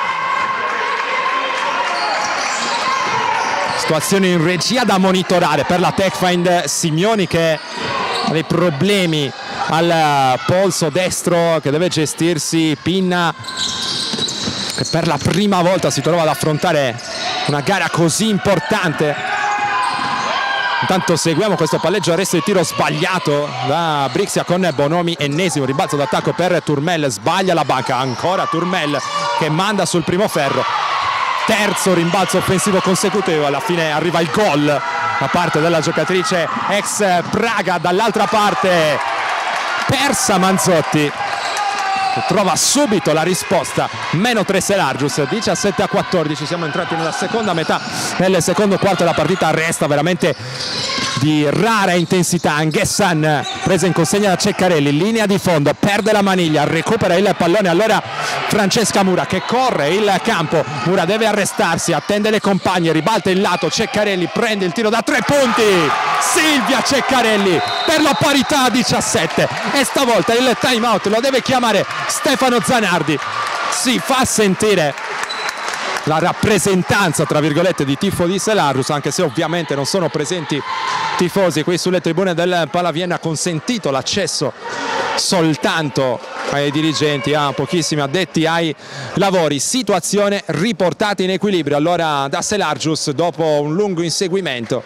Situazione in regia da monitorare per la Techfind Simioni, che ha dei problemi al polso destro, che deve gestirsi. Pinna che per la prima volta si trova ad affrontare una gara così importante. Intanto seguiamo questo palleggio, arresto di tiro sbagliato da Brixia con Bonomi. Ennesimo rimbalzo d'attacco per Turmel, sbaglia la banca, ancora Turmel che manda sul primo ferro. Terzo rimbalzo offensivo consecutivo, alla fine arriva il gol da parte della giocatrice ex Praga. Dall'altra parte persa Manzotti, che trova subito la risposta. Meno 3 Selagius, 17-14, siamo entrati nella seconda metà. Nel secondo quarto la partita resta veramente di rara intensità. N'Guessan presa in consegna da Ceccarelli, linea di fondo, perde la maniglia, recupera il pallone allora Francesca Mura che corre il campo. Mura deve arrestarsi, attende le compagne, ribalta il lato. Ceccarelli prende il tiro da 3 punti. Silvia Ceccarelli per la parità a 17, e stavolta il time out lo deve chiamare Stefano Zanardi. Si fa sentire la rappresentanza tra virgolette di tifo di Selagius, anche se ovviamente non sono presenti tifosi qui sulle tribune del Palaviena. Ha consentito l'accesso soltanto ai dirigenti, a pochissimi addetti ai lavori. Situazione riportata in equilibrio allora da Selagius dopo un lungo inseguimento.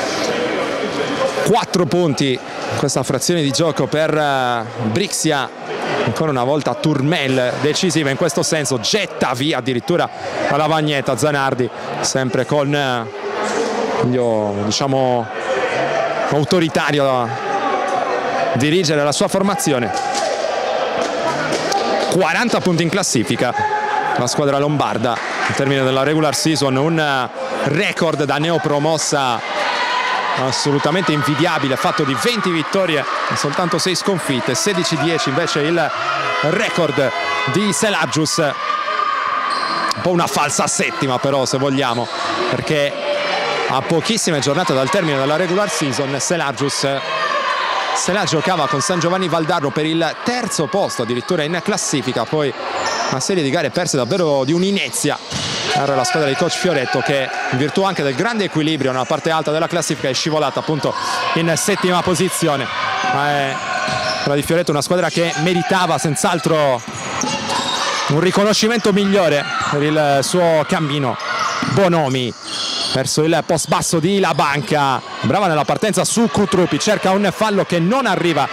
4 punti questa frazione di gioco per Brixia. Ancora una volta Turmel decisiva in questo senso, getta via addirittura la lavagnetta Zanardi, sempre con diciamo autoritario da dirigere la sua formazione. 40 punti in classifica la squadra lombarda al termine della regular season, un record da neopromossa assolutamente invidiabile, fatto di 20 vittorie e soltanto 6 sconfitte. 16-10 invece il record di Selagius, un po' una falsa settima però, se vogliamo, perché a pochissime giornate dal termine della regular season Selagius se la giocava con San Giovanni Valdarno per il terzo posto addirittura in classifica. Poi una serie di gare perse davvero di un'inezia per la squadra di coach Fioretto, che in virtù anche del grande equilibrio nella parte alta della classifica è scivolata appunto in settima posizione. Quella di Fioretto è una squadra che meritava senz'altro un riconoscimento migliore per il suo cammino. Bonomi verso il post basso di La Banca, brava nella partenza su Kutrupi, cerca un fallo che non arriva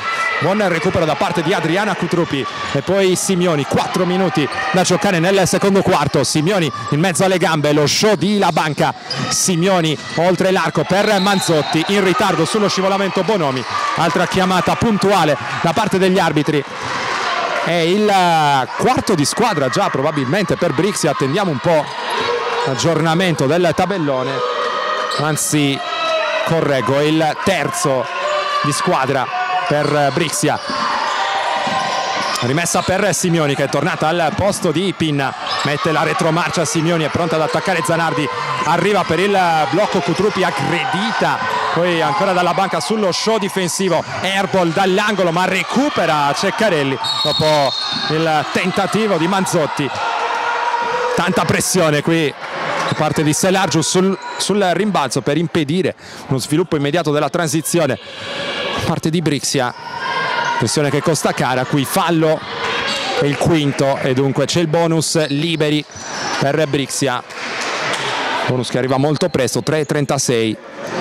buon recupero da parte di Adriana Cutrupi e poi Simioni. 4 minuti da giocare nel secondo quarto. Simioni in mezzo alle gambe, lo show di La Banca. Simioni oltre l'arco per Manzotti, in ritardo sullo scivolamento Bonomi. Altra chiamata puntuale da parte degli arbitri. È il quarto di squadra già probabilmente per Brixia. Attendiamo un po' l'aggiornamento del tabellone, anzi correggo, il terzo di squadra per Brixia. Rimessa per Simioni, che è tornata al posto di Pinna, mette la retromarcia. Simioni è pronta ad attaccare Zanardi, arriva per il blocco Cutrupi, aggredita poi ancora dalla Banca sullo show difensivo. Airball dall'angolo, ma recupera Ceccarelli dopo il tentativo di Manzotti. Tanta pressione qui da parte di Selargius sul rimbalzo per impedire uno sviluppo immediato della transizione da parte di Brixia. Pressione che costa cara. Qui fallo, è il quinto e dunque c'è il bonus liberi per Brixia. Bonus che arriva molto presto, 3:36.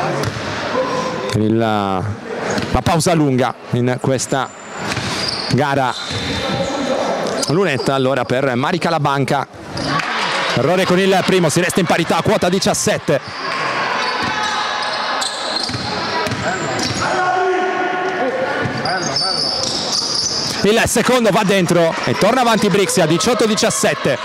La pausa lunga in questa gara. Lunetta allora per Marica La Banca. Errore con il primo, si resta in parità, quota 17. Il secondo va dentro e torna avanti Brixia, 18-17.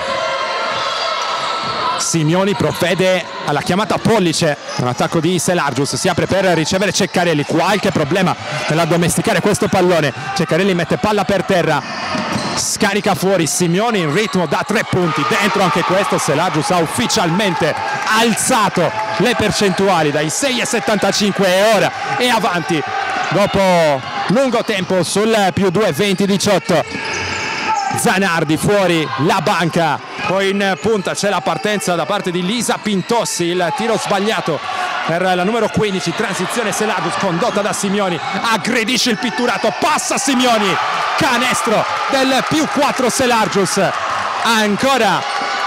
Simioni provvede alla chiamata a pollice, un attacco di Selargius, si apre per ricevere Ceccarelli, qualche problema nell'addomesticare questo pallone. Ceccarelli mette palla per terra, scarica fuori, Simioni in ritmo da 3 punti, dentro anche questo. Selargius ha ufficialmente alzato le percentuali dai 6,75 e ora è avanti dopo lungo tempo sul +2, 20-18. Zanardi fuori, La Banca, poi in punta c'è la partenza da parte di Lisa Pintossi, il tiro sbagliato per la numero 15, transizione Selargius condotta da Simioni, aggredisce il pitturato, passa Simioni, canestro del +4 Selargius. Ancora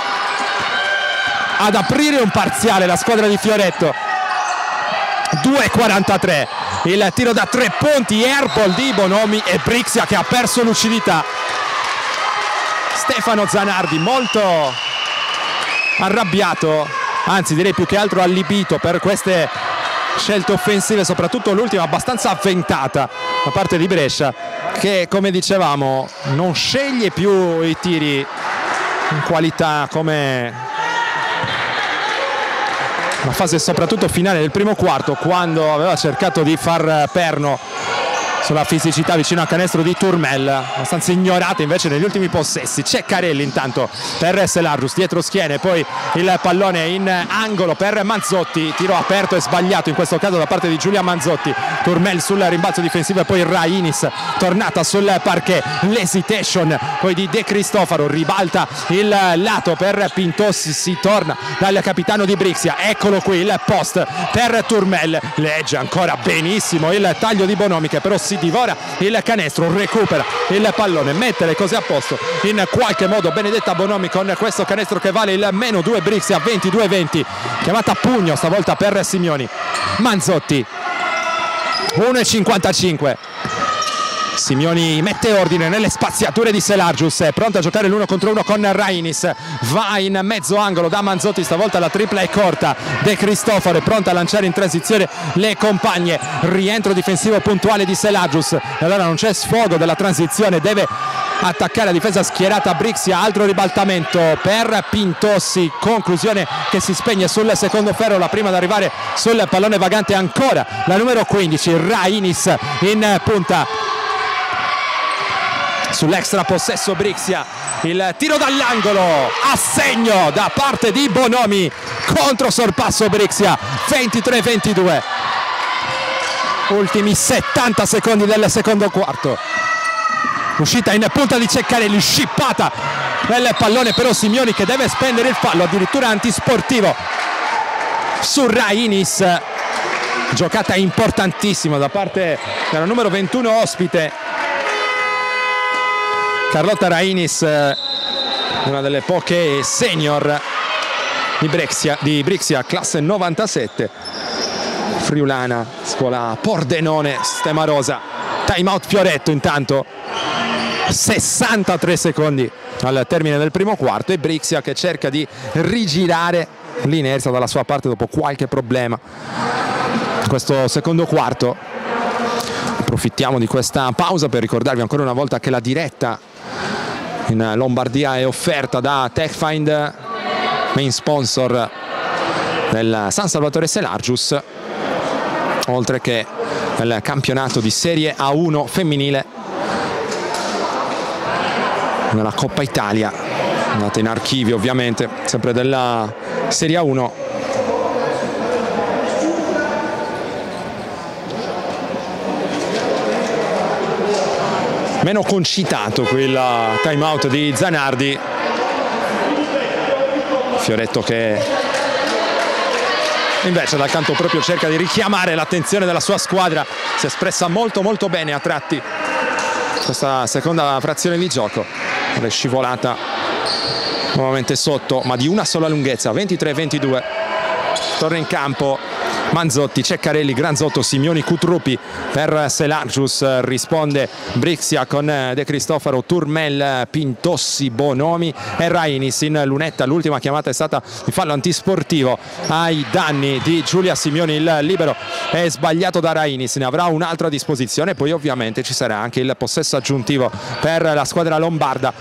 ad aprire un parziale la squadra di Fioretto. 2:43, il tiro da 3 punti, airball di Bonomi e Brixia che ha perso lucidità. Stefano Zanardi molto arrabbiato, anzi direi più che altro allibito per queste scelte offensive, soprattutto l'ultima abbastanza avventata da parte di Brescia, che come dicevamo non sceglie più i tiri in qualità come la fase soprattutto finale del primo quarto, quando aveva cercato di far perno sulla fisicità vicino al canestro di Turmel, abbastanza ignorata invece negli ultimi possessi. Ceccarelli intanto per Selargius, dietro schiene, poi il pallone in angolo per Manzotti, tiro aperto e sbagliato in questo caso da parte di Giulia Manzotti. Turmel sul rimbalzo difensivo e poi Rainis tornata sul parquet, l'hesitation poi di De Cristofaro, ribalta il lato per Pintossi, si torna dal capitano di Brixia, eccolo qui il post per Turmel, legge ancora benissimo il taglio di Bonomi che però si divora il canestro, recupera il pallone, mette le cose a posto in qualche modo Benedetta Bonomi con questo canestro che vale il -2 Brixia, 22-20. Chiamata a pugno stavolta per Simioni. Manzotti, 1:55. Simioni mette ordine nelle spaziature di Selargius, è pronto a giocare l'1 contro 1 con Rainis, va in mezzo angolo da Manzotti, stavolta la tripla è corta. De Cristofaro è pronta a lanciare in transizione le compagne, rientro difensivo puntuale di Selargius, e allora non c'è sfogo della transizione, deve attaccare la difesa schierata Brixia, altro ribaltamento per Pintossi, conclusione che si spegne sul secondo ferro, la prima ad arrivare sul pallone vagante ancora la numero 15 Rainis in punta. Sull'extra possesso Brixia, il tiro dall'angolo a segno da parte di Bonomi, contro sorpasso Brixia, 23-22. Ultimi 70 secondi del secondo quarto. Uscita in punta di Ceccarelli, scippata nel pallone però Simioni che deve spendere il fallo, addirittura antisportivo su Rainis. Giocata importantissima da parte della numero 21 ospite Carlotta Rainis, una delle poche senior di Brixia, classe 97, friulana, scuola Pordenone, sistema rosa. time out Fioretto intanto, 63 secondi al termine del primo quarto, e Brixia che cerca di rigirare l'inerzia dalla sua parte dopo qualche problema in questo secondo quarto. Approfittiamo di questa pausa per ricordarvi ancora una volta che la diretta in Lombardia è offerta da TechFind, main sponsor del San Salvatore Selargius, oltre che del campionato di Serie A1 femminile nella Coppa Italia, andata in archivio ovviamente, sempre della Serie A1. Meno concitato quel time out di Zanardi. Fioretto che invece dal canto proprio cerca di richiamare l'attenzione della sua squadra, si è espressa molto bene a tratti questa seconda frazione di gioco. È scivolata nuovamente sotto, ma di una sola lunghezza, 23-22. Torna in campo Manzotti, Ceccarelli, Granzotto, Simioni, Cutruppi per Selargius, risponde Brixia con De Cristofaro, Turmel, Pintossi, Bonomi e Rainis in lunetta. L'ultima chiamata è stata di fallo antisportivo ai danni di Giulia Simioni. Il libero è sbagliato da Rainis, ne avrà un altro a disposizione, poi ovviamente ci sarà anche il possesso aggiuntivo per la squadra lombarda.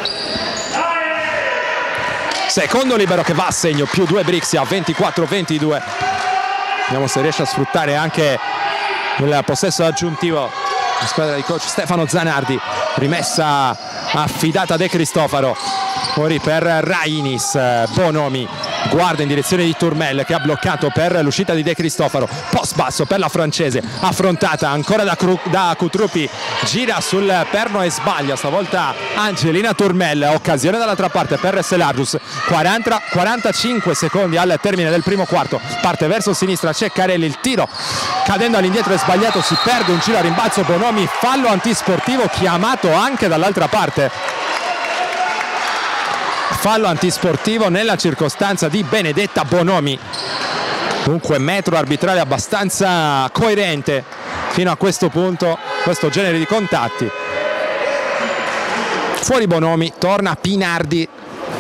Secondo libero che va a segno, più 2 Brixia, 24-22. Vediamo se riesce a sfruttare anche il possesso aggiuntivo la squadra di coach Stefano Zanardi. Rimessa affidata a De Cristofaro, fuori per Rainis. Bonomi guarda in direzione di Turmel che ha bloccato per l'uscita di De Cristofaro, post basso per la francese, affrontata ancora da Cutruppi, gira sul perno e sbaglia stavolta Angelina Turmel. Occasione dall'altra parte per Selargius, 45 secondi al termine del primo quarto, parte verso sinistra Ceccarelli, il tiro cadendo all'indietro è sbagliato, si perde un giro a rimbalzo Bonomi, fallo antisportivo chiamato anche dall'altra parte. Fallo antisportivo nella circostanza di Benedetta Bonomi. Dunque metro arbitrale abbastanza coerente fino a questo punto, questo genere di contatti. Fuori Bonomi, torna Pinardi.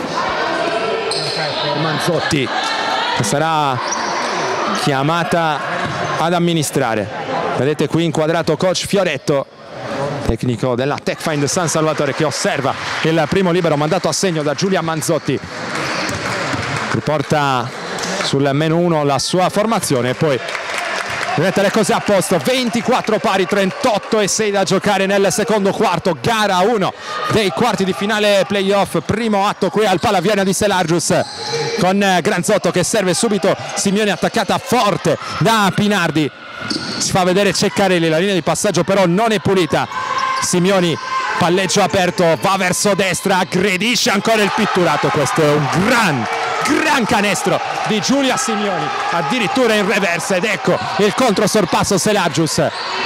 Manzotti sarà chiamata ad amministrare. Vedete qui inquadrato coach Fioretto, tecnico della TechFind San Salvatore, che osserva il primo libero mandato a segno da Giulia Manzotti. Riporta sul -1 la sua formazione e poi mette le cose a posto. 24 pari, 38-6 da giocare nel secondo quarto, gara 1 dei quarti di finale playoff, primo atto qui al Palaviana di Selargius, con Granzotto che serve subito Simioni, attaccata forte da Pinardi. Si fa vedere Ceccarelli, la linea di passaggio però non è pulita. Simioni, palleggio aperto, va verso destra, aggredisce ancora il pitturato. Questo è un gran canestro di Giulia Simioni, addirittura in reverse, ed ecco il controsorpasso Selargius.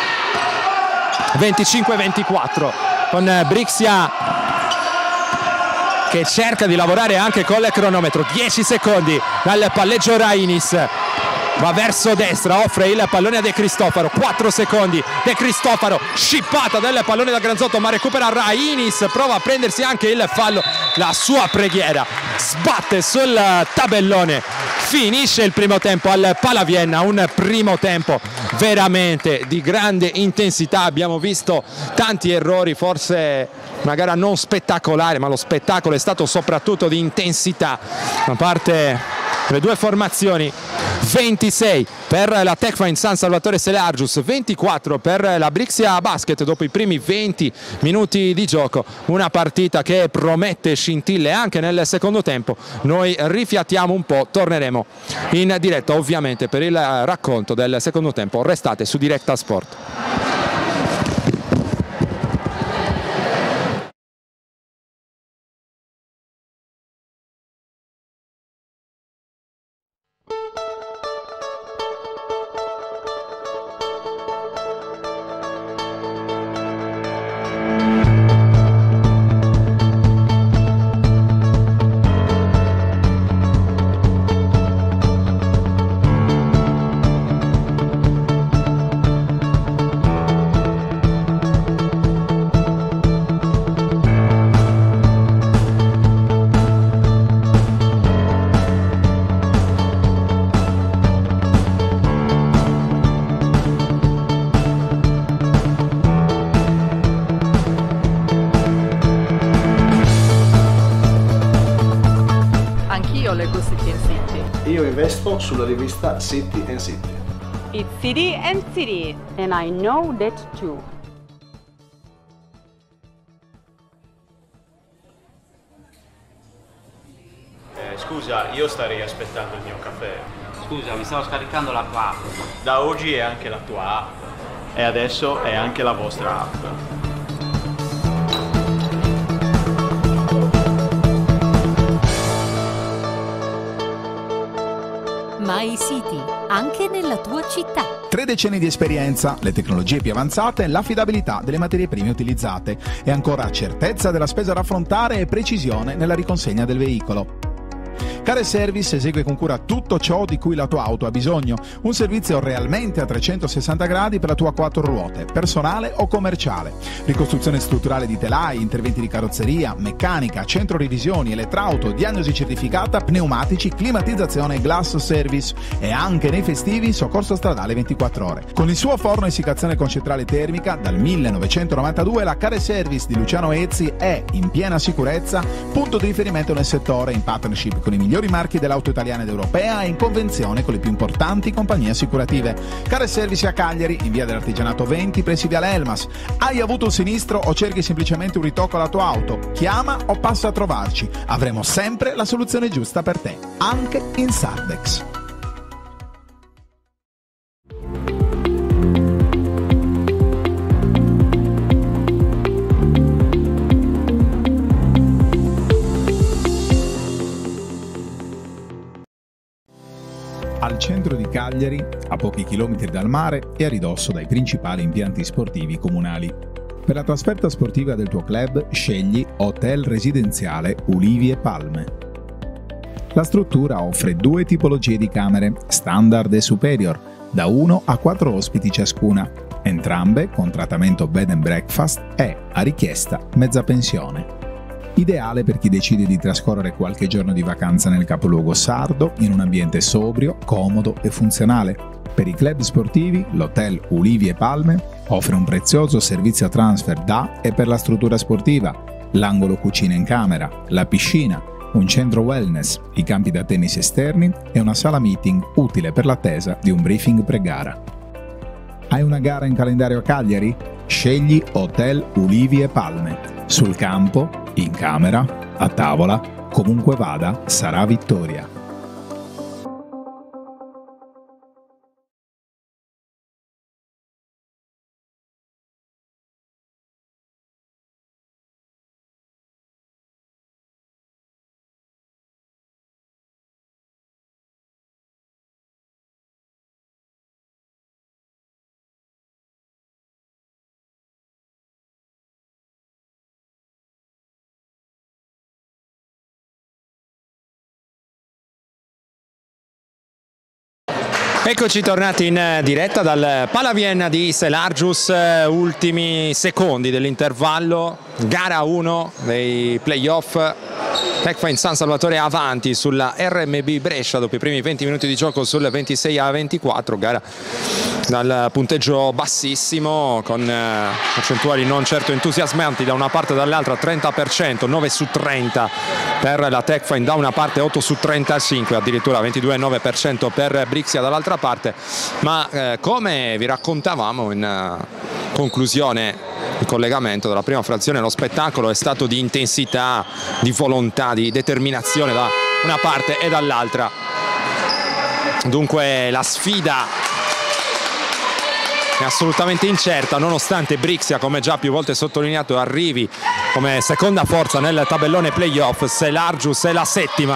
25-24 con Brixia che cerca di lavorare anche con il cronometro. 10 secondi dal palleggio Rainis, va verso destra, offre il pallone a De Cristofaro, 4 secondi, De Cristofaro, scippata del pallone da Granzotto, ma recupera Rainis, prova a prendersi anche il fallo, la sua preghiera, sbatte sul tabellone. Finisce il primo tempo al Palavienna, un primo tempo veramente di grande intensità. Abbiamo visto tanti errori, forse una gara non spettacolare, ma lo spettacolo è stato soprattutto di intensità da parte delle due formazioni. 26 per la TechFind San Salvatore Selargius, 24 per la Brixia Basket dopo i primi 20 minuti di gioco. Una partita che promette scintille anche nel secondo tempo. Noi rifiatiamo un po', torneremo in diretta ovviamente per il racconto del secondo tempo. Restate su Diretta Sport. Io investo sulla rivista City and City. It's City and City. And I know that too. Scusa, io starei aspettando il mio caffè. Scusa, mi stavo scaricando la tua app. Da oggi è anche la tua app e adesso è anche la vostra app. MyCity, anche nella tua città. 3 decenni di esperienza, le tecnologie più avanzate, l'affidabilità delle materie prime utilizzate e ancora certezza della spesa da affrontare e precisione nella riconsegna del veicolo. Care Service esegue con cura tutto ciò di cui la tua auto ha bisogno, un servizio realmente a 360 gradi per la tua 4 ruote, personale o commerciale. Ricostruzione strutturale di telai, interventi di carrozzeria, meccanica, centro revisioni, elettrauto, diagnosi certificata, pneumatici, climatizzazione e glass service e anche nei festivi soccorso stradale 24 ore. Con il suo forno a essiccazione con centrale termica, dal 1992 la Care Service di Luciano Ezzi è, in piena sicurezza, punto di riferimento nel settore in partnership con i migliori marchi dell'auto italiana ed europea e in convenzione con le più importanti compagnie assicurative. Care Service a Cagliari, in via dell'Artigianato 20, pressi viale Elmas. Hai avuto un sinistro o cerchi semplicemente un ritocco alla tua auto? Chiama o passa a trovarci. Avremo sempre la soluzione giusta per te, anche in Sardex. Al centro di Cagliari, a pochi chilometri dal mare e a ridosso dai principali impianti sportivi comunali. Per la trasferta sportiva del tuo club scegli Hotel Residenziale Ulivi e Palme. La struttura offre 2 tipologie di camere, standard e superior, da 1 a 4 ospiti ciascuna, entrambe con trattamento bed and breakfast e, a richiesta, mezza pensione. Ideale per chi decide di trascorrere qualche giorno di vacanza nel capoluogo sardo in un ambiente sobrio, comodo e funzionale. Per i club sportivi, l'Hotel Ulivi e Palme offre un prezioso servizio transfer da e per la struttura sportiva, l'angolo cucina in camera, la piscina, un centro wellness, i campi da tennis esterni e una sala meeting utile per l'attesa di un briefing pre-gara. Hai una gara in calendario a Cagliari? Scegli Hotel Ulivi e Palme. Sul campo, in camera, a tavola, comunque vada, sarà vittoria. Eccoci tornati in diretta dal Pala Vienna di Selargius, ultimi secondi dell'intervallo, gara 1 dei playoff. Tecfine San Salvatore avanti sulla RMB Brescia dopo i primi 20 minuti di gioco sul 26-24, gara dal punteggio bassissimo con percentuali non certo entusiasmanti da una parte e dall'altra, 30%, 9 su 30 per la Tecfine da una parte, 8 su 35 addirittura, 22,9% per Brixia dall'altra parte, ma come vi raccontavamo in conclusione il collegamento della prima frazione, lo spettacolo è stato di intensità, di volontà, di determinazione da una parte e dall'altra. Dunque la sfida è assolutamente incerta, nonostante Brixia, come già più volte sottolineato, arrivi come seconda forza nel tabellone playoff. Selargius è la settima.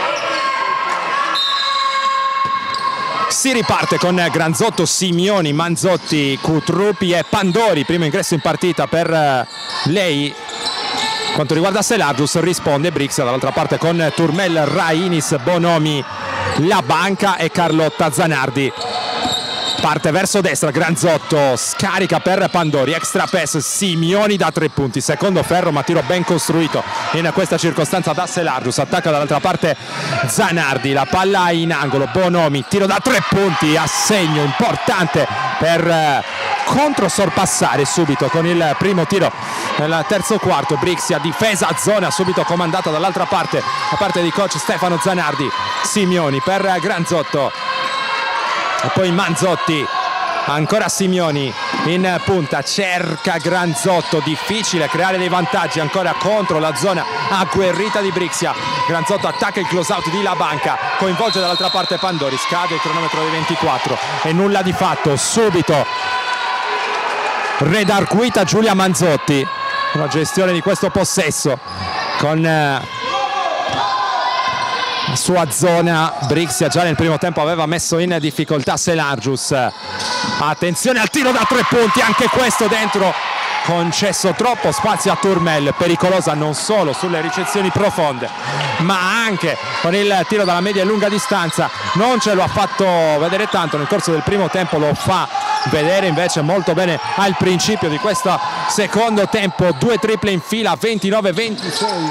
Si riparte con Granzotto, Simioni, Manzotti, Cutrupi e Pandori, primo ingresso in partita per lei. Quanto riguarda Selargius risponde Brixia dall'altra parte con Turmel, Rainis, Bonomi, La Banca e Carlotta Zanardi. parte verso destra, Granzotto scarica per Pandori, extra pass, Simioni da 3 punti, secondo ferro ma tiro ben costruito in questa circostanza da Selargius, attacca dall'altra parte Zanardi, la palla in angolo, Bonomi, tiro da 3 punti a segno importante per controsorpassare subito con il primo tiro nel terzo quarto. Brixia, difesa a zona subito comandata dall'altra parte da parte di coach Stefano Zanardi, Simioni per Granzotto e poi Manzotti, ancora Simioni in punta, cerca Granzotto, difficile creare dei vantaggi ancora contro la zona agguerrita di Brixia. Granzotto attacca il close out di Labanca, coinvolge dall'altra parte Pandori, scade il cronometro dei 24 e nulla di fatto. Subito redarguita Giulia Manzotti, una gestione di questo possesso con la sua zona. Brixia già nel primo tempo aveva messo in difficoltà Selargius. Attenzione al tiro da 3 punti, anche questo dentro, concesso troppo spazio a Turmel, pericolosa non solo sulle ricezioni profonde ma anche con il tiro dalla media e lunga distanza. Non ce lo ha fatto vedere tanto nel corso del primo tempo, lo fa vedere invece molto bene al principio di questo secondo tempo. 2 triple in fila, 29-26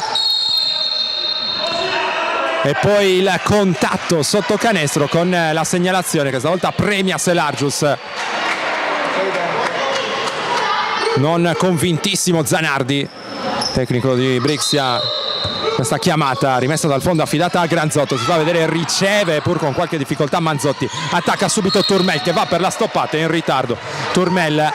e poi il contatto sotto canestro con la segnalazione che stavolta premia Selargius. Non convintissimo Zanardi, tecnico di Brixia. Questa chiamata rimessa dal fondo affidata a Granzotto, si fa vedere, riceve pur con qualche difficoltà Manzotti, attacca subito Turmel che va per la stoppata, è in ritardo Turmel,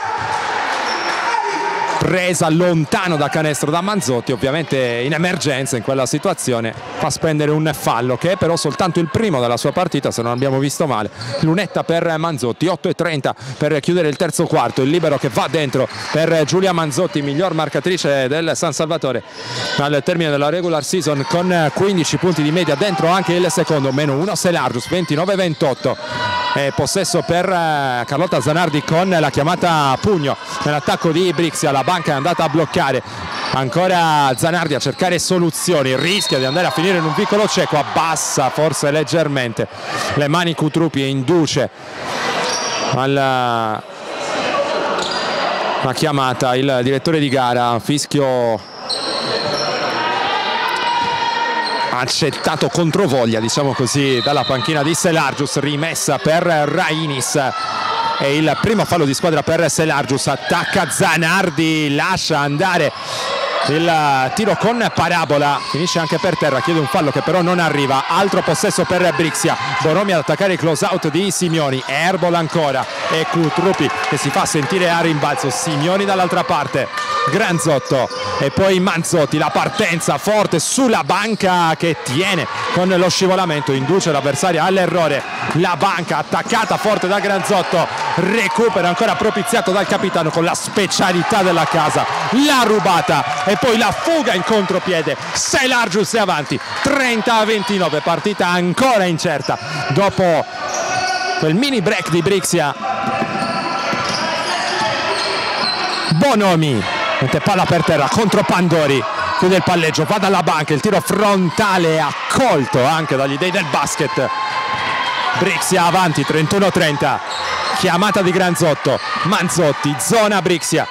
presa lontano da canestro da Manzotti, ovviamente in emergenza in quella situazione fa spendere un fallo che è però soltanto il primo della sua partita se non abbiamo visto male. Lunetta per Manzotti, 8:30 per chiudere il terzo quarto, il libero che va dentro per Giulia Manzotti, miglior marcatrice del San Salvatore al termine della regular season con 15 punti di media, dentro anche il secondo, -1 Selargius, 29-28 possesso per Carlotta Zanardi con la chiamata a pugno nell'attacco di Brixia. La banca è andata a bloccare, ancora Zanardi a cercare soluzioni, rischia di andare a finire in un vicolo cieco, abbassa forse leggermente le mani Cutrupi e induce alla la chiamata il direttore di gara, fischio accettato controvoglia, diciamo così, dalla panchina di Selargius. Rimessa per Rainis e il primo fallo di squadra per Selargius. Attacca Zanardi, lascia andare il tiro con parabola, finisce anche per terra, chiede un fallo che però non arriva. Altro possesso per Brixia, Bonomi ad attaccare il close out di Simioni, Erbol ancora e Cutrupi che si fa sentire a rimbalzo. Simioni dall'altra parte, Granzotto e poi Manzotti, la partenza forte sulla banca che tiene con lo scivolamento, induce l'avversaria all'errore. La banca attaccata forte da Granzotto, recupero ancora propiziato dal capitano con la specialità della casa, la rubata e poi la fuga in contropiede. Selargius è avanti 30-29, partita ancora incerta dopo quel mini break di Brixia. Bonomi mette palla per terra contro Pandori, chiude il palleggio, va dalla banca, il tiro frontale accolto anche dagli dei del basket. Brixia avanti 31-30, chiamata di Granzotto, Manzotti, zona Brixia,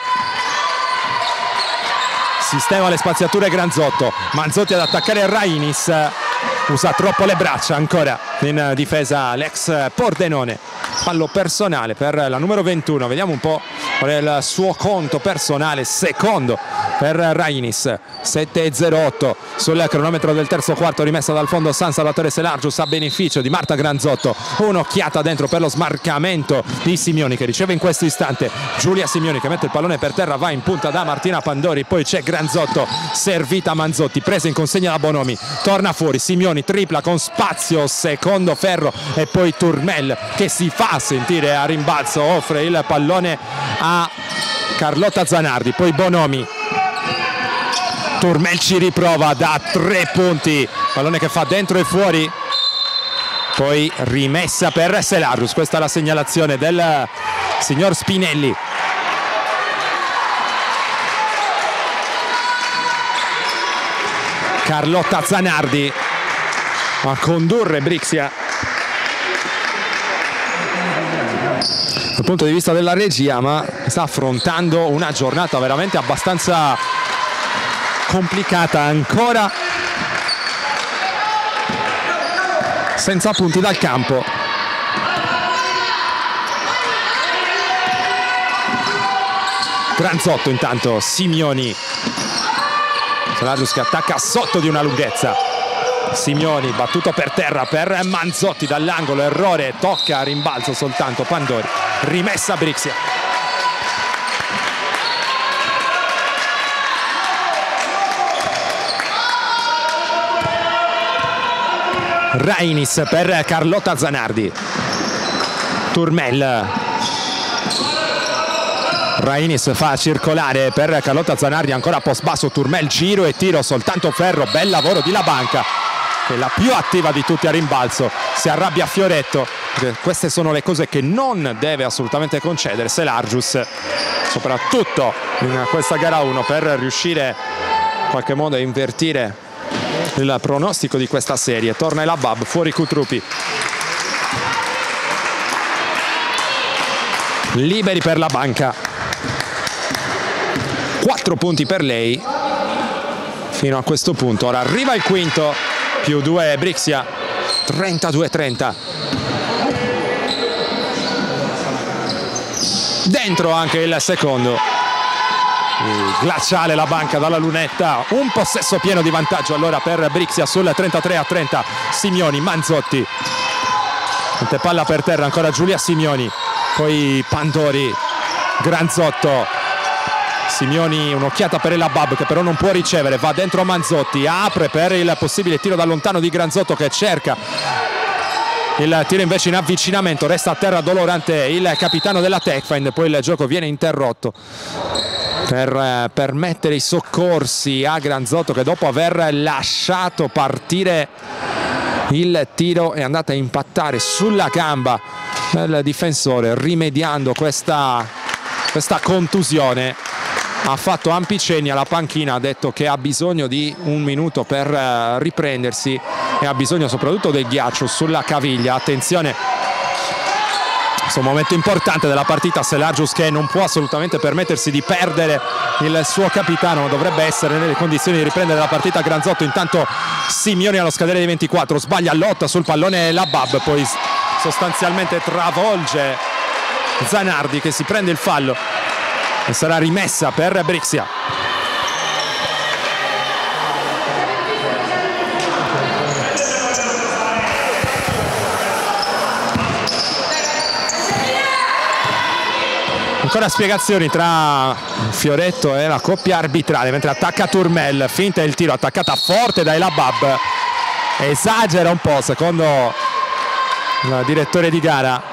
sistema le spaziature Granzotto, Manzotti ad attaccare Rainis, usa troppo le braccia ancora in difesa l'ex Pordenone. Fallo personale per la numero 21, vediamo un po' qual è il suo conto personale, secondo per Rainis. 7:08 sul cronometro del terzo quarto, rimessa dal fondo San Salvatore. Selargius a beneficio di Marta Granzotto, un'occhiata dentro per lo smarcamento di Simioni che riceve in questo istante Giulia Simioni che mette il pallone per terra, va in punta da Martina Pandori, poi c'è Granzotto, servita Manzotti, presa in consegna da Bonomi, torna fuori Simioni, tripla con spazio, secondo ferro e poi Turmel che si fa sentire a rimbalzo, offre il pallone a Carlotta Zanardi, poi Bonomi, Turmel ci riprova da 3 punti, pallone che fa dentro e fuori, poi rimessa per Selargius. Questa è la segnalazione del signor Spinelli. Carlotta Zanardi a condurre Brixia. dal punto di vista della regia, ma sta affrontando una giornata veramente abbastanza complicata, ancora senza punti dal campo. Granzotto intanto, Simioni, Selagius che attacca sotto di una lunghezza. Simioni battuto per terra per Manzotti dall'angolo, errore, tocca, rimbalzo soltanto Pandori, rimessa Brixia. Rainis per Carlotta Zanardi, Turmel, Rainis fa circolare per Carlotta Zanardi, ancora post basso, Turmel, giro e tiro, soltanto ferro, bel lavoro di Labanca, che è la più attiva di tutti a rimbalzo. Si arrabbia Fioretto, queste sono le cose che non deve assolutamente concedere Selagius, soprattutto in questa gara 1, per riuscire in qualche modo a invertire il pronostico di questa serie. Torna la Bab, fuori Cutrupi, liberi per la banca, 4 punti per lei fino a questo punto. Ora arriva il quinto, più 2 Brixia, 32-30. Dentro anche il secondo. Il glaciale la banca dalla lunetta, un possesso pieno di vantaggio allora per Brixia sul 33-30. Simioni, Manzotti, palla per terra, ancora Giulia Simioni, poi Pandori, Granzotto, Simioni, un'occhiata per il Bab che però non può ricevere, va dentro Manzotti, apre per il possibile tiro da lontano di Granzotto che cerca il tiro invece in avvicinamento, resta a terra dolorante il capitano della Techfind, poi il gioco viene interrotto per permettere i soccorsi a Granzotto, che dopo aver lasciato partire il tiro è andata a impattare sulla gamba del difensore, rimediando questa contusione. Ha fatto ampi cenni alla panchina, ha detto che ha bisogno di un minuto per riprendersi e ha bisogno soprattutto del ghiaccio sulla caviglia. Attenzione, questo è un momento importante della partita. Selagius che non può assolutamente permettersi di perdere il suo capitano, ma dovrebbe essere nelle condizioni di riprendere la partita. Granzotto, intanto Simioni allo scadere di 24, sbaglia, lotta sul pallone la Bab, poi sostanzialmente travolge Zanardi che si prende il fallo e sarà rimessa per Brixia. Ancora spiegazioni tra Fioretto e la coppia arbitrale, mentre attacca Turmel, finta il tiro, attaccata forte da Elabab, esagera un po' secondo il direttore di gara.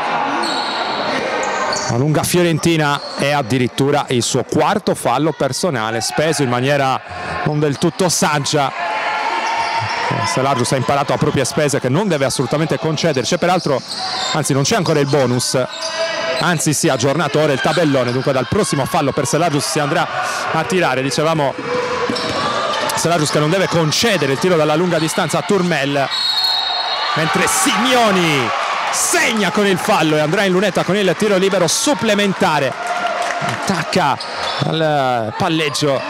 La lunga fiorentina è addirittura il suo quarto fallo personale, speso in maniera non del tutto saggia. Selagius ha imparato a proprie spese che non deve assolutamente concederci, peraltro anzi non c'è ancora il bonus, anzi si è aggiornato ora il tabellone, dunque dal prossimo fallo per Selagius si andrà a tirare. Dicevamo Selagius che non deve concedere il tiro dalla lunga distanza a Turmel, mentre Simioni segna con il fallo e andrà in lunetta con il tiro libero supplementare. Attacca al palleggio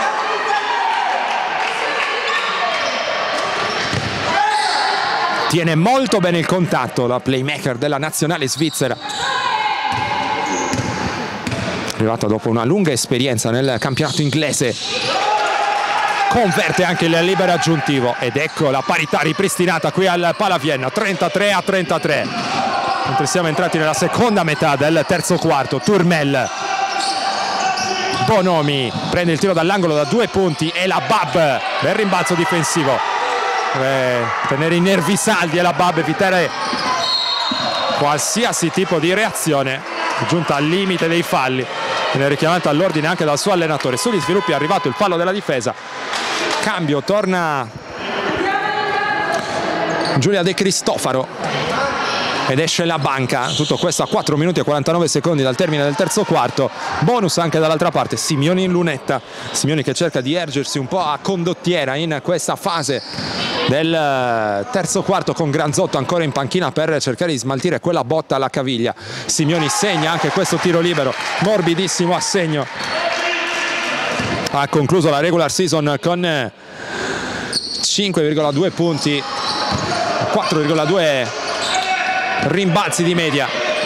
tiene molto bene il contatto la playmaker della nazionale svizzera, arrivata dopo una lunga esperienza nel campionato inglese. Converte anche il libero aggiuntivo ed ecco la parità ripristinata qui al Palavienna, 33-33. Mentre siamo entrati nella seconda metà del terzo quarto, Turmel, Bonomi prende il tiro dall'angolo da 2 punti e la Bab del rimbalzo difensivo, tenere i nervi saldi e la Bab evitare qualsiasi tipo di reazione, giunta al limite dei falli, viene richiamata all'ordine anche dal suo allenatore. Sugli sviluppi è arrivato il fallo della difesa, cambio, torna Giulia De Cristofaro ed esce la banca. Tutto questo a 4 minuti e 49 secondi dal termine del terzo quarto. Bonus anche dall'altra parte, Simioni in lunetta. Simioni che cerca di ergersi un po' a condottiera in questa fase del terzo quarto, con Granzotto ancora in panchina per cercare di smaltire quella botta alla caviglia. Simioni segna anche questo tiro libero, morbidissimo a segno. Ha concluso la regular season con 5,2 punti, 4,2 rimbalzi di media.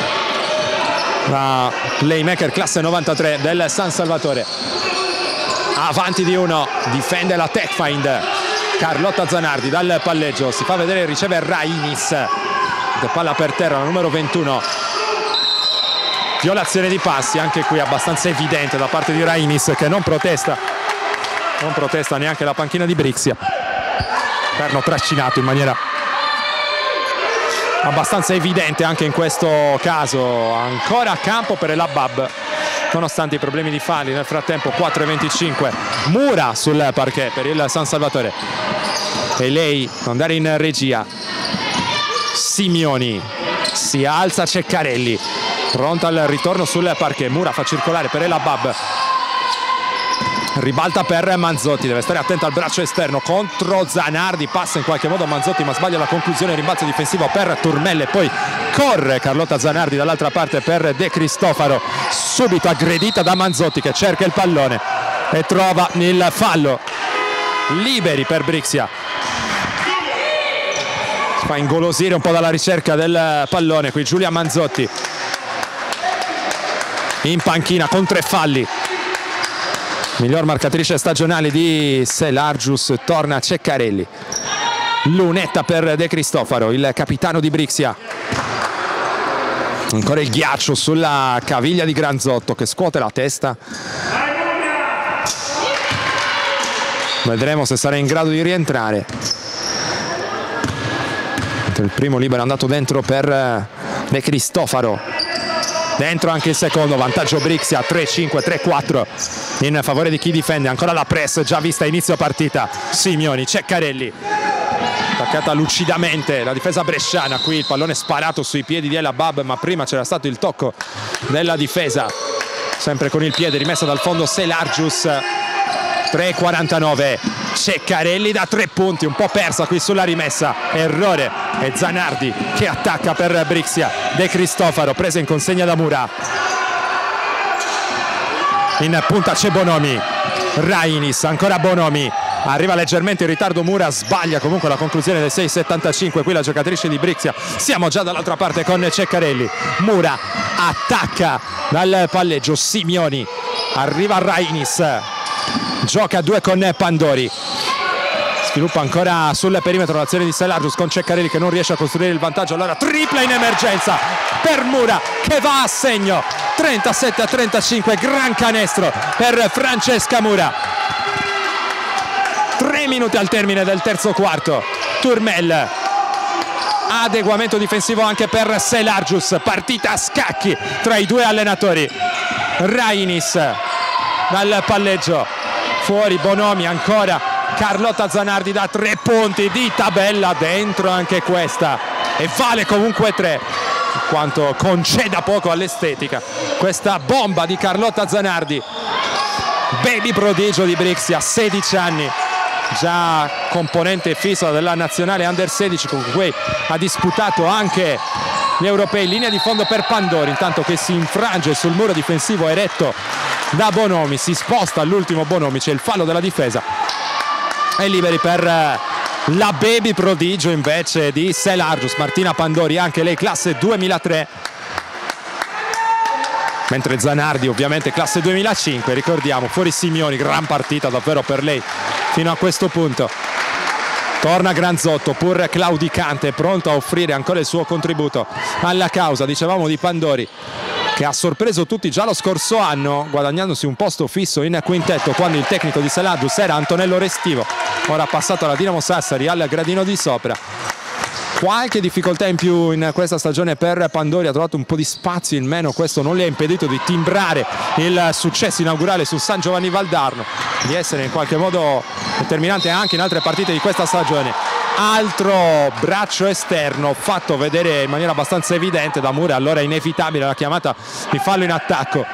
La playmaker classe 93 del San Salvatore. Avanti di 1, difende la tech find Carlotta Zanardi dal palleggio, si fa vedere, riceve Rainis, palla per terra, la numero 21. Violazione di passi, anche qui abbastanza evidente da parte di Rainis, che non protesta neanche la panchina di Brixia. Perno trascinato in maniera abbastanza evidente anche in questo caso. Ancora a campo per el Habab, nonostante i problemi di falli. Nel frattempo 4,25, Mura sul parquet per il San Salvatore. E lei andare in regia. Simioni, si alza Ceccarelli, pronta al ritorno sul parquet. Mura fa circolare per el Habab, ribalta per Manzotti, deve stare attento al braccio esterno contro Zanardi, passa in qualche modo Manzotti ma sbaglia la conclusione, rimbalzo difensivo per Turmelle, poi corre Carlotta Zanardi dall'altra parte per De Cristofaro, subito aggredita da Manzotti che cerca il pallone e trova il fallo. Liberi per Brixia, si fa ingolosire un po' dalla ricerca del pallone qui Giulia Manzotti in panchina con 3 falli. Miglior marcatrice stagionale di Selargius torna Ceccarelli. Lunetta per De Cristofaro, il capitano di Brixia. Ancora il ghiaccio sulla caviglia di Granzotto che scuote la testa. Vedremo se sarà in grado di rientrare. Il primo libero è andato dentro per De Cristofaro. Dentro anche il secondo, vantaggio Brixia, 3-5, 3-4 in favore di chi difende. Ancora la press già vista a inizio partita. Simioni, Ceccarelli, attaccata lucidamente la difesa bresciana. Qui il pallone sparato sui piedi di el Habab, ma prima c'era stato il tocco della difesa, sempre con il piede, rimessa dal fondo Selargius. 3,49, Ceccarelli da 3 punti, un po' persa qui sulla rimessa, errore, e Zanardi che attacca per Brixia. De Cristofaro presa in consegna da Mura, in punta c'è Bonomi, Rainis, ancora Bonomi, arriva leggermente in ritardo Mura, sbaglia comunque la conclusione del 6,75, qui la giocatrice di Brixia. Siamo già dall'altra parte con Ceccarelli, Mura attacca dal palleggio, Simioni, arriva Rainis, gioca a 2 con Pandori, sviluppa ancora sul perimetro l'azione di Selargius con Ceccarelli che non riesce a costruire il vantaggio. Allora tripla in emergenza per Mura che va a segno, 37-35, gran canestro per Francesca Mura. 3 minuti al termine del terzo quarto. Turmel, adeguamento difensivo anche per Selargius, partita a scacchi tra i due allenatori. Rainis dal palleggio, fuori Bonomi, ancora Carlotta Zanardi da 3 punti di tabella, dentro anche questa e vale comunque 3, quanto conceda poco all'estetica questa bomba di Carlotta Zanardi, baby prodigio di Brixia, 16 anni, già componente fissa della nazionale under 16 con cui ha disputato anche gli europei. Linea di fondo per Pandori, intanto che si infrange sul muro difensivo eretto da Bonomi, si sposta all'ultimo Bonomi, c'è il fallo della difesa e liberi per la baby prodigio invece di Selargius, Martina Pandori, anche lei classe 2003, mentre Zanardi ovviamente classe 2005, ricordiamo, fuori Simioni, gran partita davvero per lei fino a questo punto. Torna Granzotto, pur claudicante, pronto a offrire ancora il suo contributo alla causa, dicevamo, di Pandori, che ha sorpreso tutti già lo scorso anno guadagnandosi un posto fisso in quintetto quando il tecnico di Selargius era Antonello Restivo, ora passato alla Dinamo Sassari al gradino di sopra. Qualche difficoltà in più in questa stagione per Pandori, ha trovato un po' di spazio in meno, questo non le ha impedito di timbrare il successo inaugurale su San Giovanni Valdarno, di essere in qualche modo determinante anche in altre partite di questa stagione. altro braccio esterno fatto vedere in maniera abbastanza evidente da Mura, allora è inevitabile la chiamata di fallo in attacco.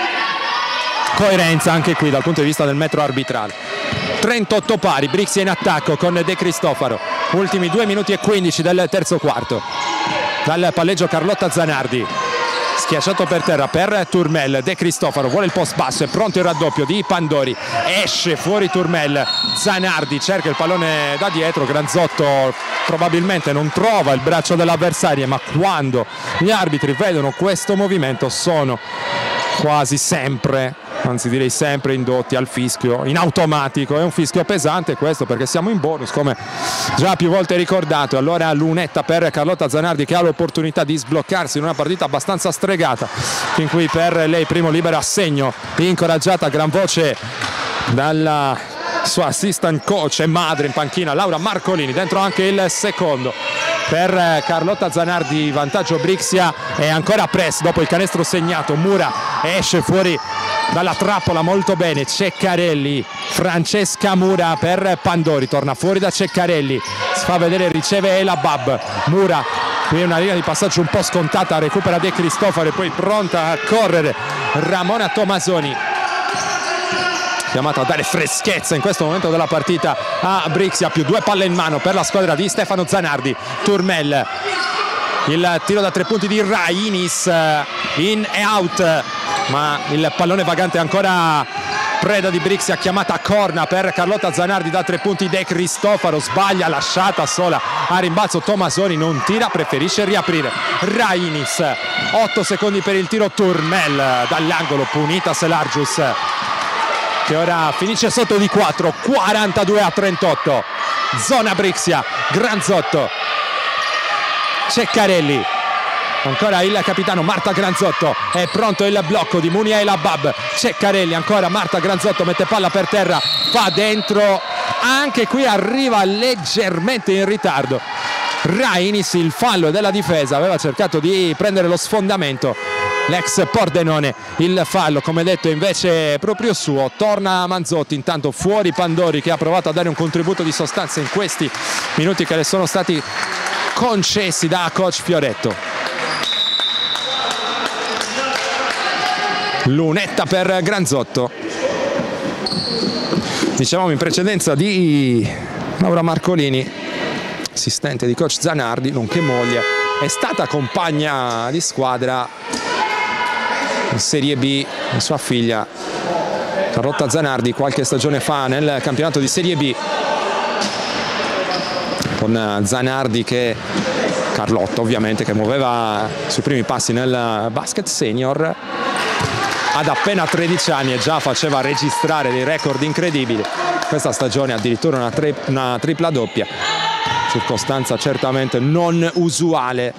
Coerenza anche qui dal punto di vista del metro arbitrale. 38 pari, Brixia in attacco con De Cristofaro, ultimi 2 minuti e 15 del terzo quarto. Dal palleggio Carlotta Zanardi, schiacciato per terra per Turmel. De Cristofaro vuole il post basso, è pronto il raddoppio di Pandori, esce fuori Turmel. Zanardi cerca il pallone da dietro, Granzotto probabilmente non trova il braccio dell'avversario, ma quando gli arbitri vedono questo movimento sono quasi sempre, anzi direi sempre, indotti al fischio in automatico. È un fischio pesante questo perché siamo in bonus, come già più volte ricordato. Allora lunetta per Carlotta Zanardi, che ha l'opportunità di sbloccarsi in una partita abbastanza stregata, in cui per lei primo libero assegno, incoraggiata a gran voce dalla sua assistant coach e madre in panchina Laura Marcolini. Dentro anche il secondo per Carlotta Zanardi, vantaggio Brixia, e ancora press dopo il canestro segnato. Mura esce fuori dalla trappola molto bene, Ceccarelli, Francesca Mura per Pandori, torna fuori da Ceccarelli, si fa vedere, riceve Elabab. Mura, qui una linea di passaggio un po' scontata, recupera De Cristofaro e poi pronta a correre Ramona Tomasoni, chiamato a dare freschezza in questo momento della partita a Brixia. Più 2 palle in mano per la squadra di Stefano Zanardi. Turmel, il tiro da 3 punti di Rainis, in e out, ma il pallone vagante ancora preda di Brixia, chiamata a corna per Carlotta Zanardi da 3 punti. De Cristofaro sbaglia, lasciata sola a rimbalzo Tomasoni, non tira, preferisce riaprire. Rainis, 8 secondi per il tiro. Turmel dall'angolo, punita Selargius, che ora finisce sotto di 4, 42-38. Zona Brixia, Granzotto, Ceccarelli, ancora il capitano Marta Granzotto, è pronto il blocco di Munia Elabab. Ceccarelli, ancora Marta Granzotto, mette palla per terra, va dentro, anche qui arriva leggermente in ritardo Rainis. Il fallo della difesa, aveva cercato di prendere lo sfondamento l'ex Pordenone, il fallo come detto invece proprio suo. Torna Manzotti, intanto fuori Pandori, che ha provato a dare un contributo di sostanza in questi minuti che le sono stati concessi da coach Fioretto. Lunetta per Granzotto, dicevamo in precedenza di Laura Marcolini, assistente di coach Zanardi nonché moglie, è stata compagna di squadra in Serie B di sua figlia Carlotta Zanardi qualche stagione fa nel campionato di Serie B, con Zanardi che Carlotta ovviamente che muoveva i suoi primi passi nel basket senior ad appena 13 anni e già faceva registrare dei record incredibili. Questa stagione addirittura una tripla doppia, circostanza certamente non usuale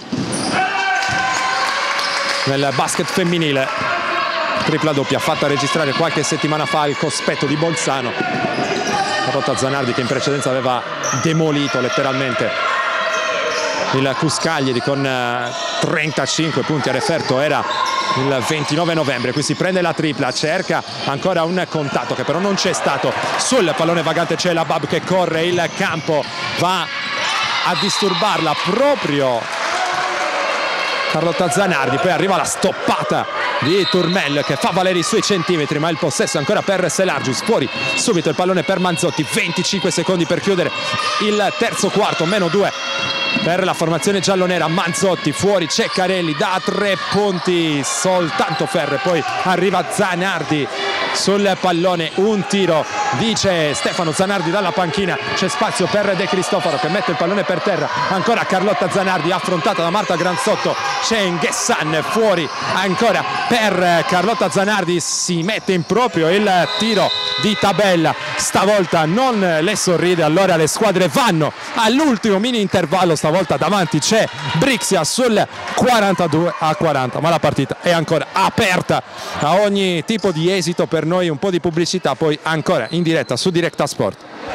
nel basket femminile. Tripla doppia fatta registrare qualche settimana fa al cospetto di Bolzano. Carlotta Zanardi, che in precedenza aveva demolito letteralmente il Cuscaglieri con 35 punti a referto, era il 29 novembre. Qui si prende la tripla, cerca ancora un contatto che però non c'è stato. Sul pallone vagante c'è la Bab che corre il campo, va a disturbarla proprio Carlotta Zanardi, poi arriva la stoppata di Turmel che fa valere i suoi centimetri, ma il possesso ancora per Selargius. Fuori subito il pallone per Manzotti, 25 secondi per chiudere il terzo quarto, -2 per la formazione giallonera. Manzotti fuori, Ceccarelli da 3 punti, soltanto ferro, poi arriva Zanardi sul pallone, un tiro, dice Stefano Zanardi dalla panchina. C'è spazio per De Cristofaro che mette il pallone per terra, ancora Carlotta Zanardi affrontata da Marta Granzotto, c'è Ngessan fuori ancora per Carlotta Zanardi, si mette in proprio il tiro di tabella, stavolta non le sorride. Allora le squadre vanno all'ultimo mini intervallo, stavolta davanti c'è Brixia sul 42-40, ma la partita è ancora aperta a ogni tipo di esito. Per noi un po' di pubblicità, poi ancora in diretta su Directa Sport.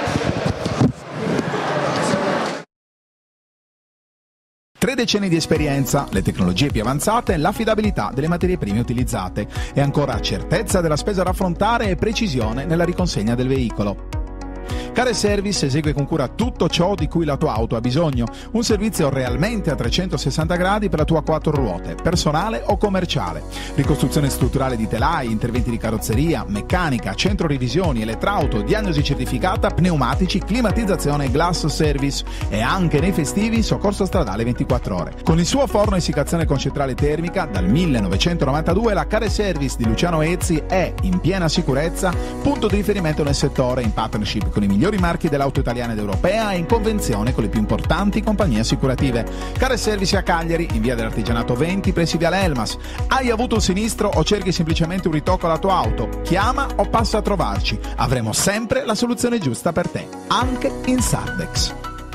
Tre decenni di esperienza, le tecnologie più avanzate e l'affidabilità delle materie prime utilizzate e ancora certezza della spesa da affrontare e precisione nella riconsegna del veicolo. Care Service esegue con cura tutto ciò di cui la tua auto ha bisogno, un servizio realmente a 360 gradi per la tua 4 ruote, personale o commerciale. Ricostruzione strutturale di telai, interventi di carrozzeria, meccanica, centro revisioni, elettrauto, diagnosi certificata, pneumatici, climatizzazione e glass service, e anche nei festivi soccorso stradale 24 ore. Con il suo forno a essiccazione con centrale termica dal 1992, la Care Service di Luciano Ezzi è, in piena sicurezza, punto di riferimento nel settore, in partnership con i migliori marchi dell'auto italiana ed europea e in convenzione con le più importanti compagnie assicurative. Care Service a Cagliari, in via dell'Artigianato 20, pressi viale Elmas. Hai avuto un sinistro o cerchi semplicemente un ritocco alla tua auto? Chiama o passa a trovarci. Avremo sempre la soluzione giusta per te, anche in Sardex.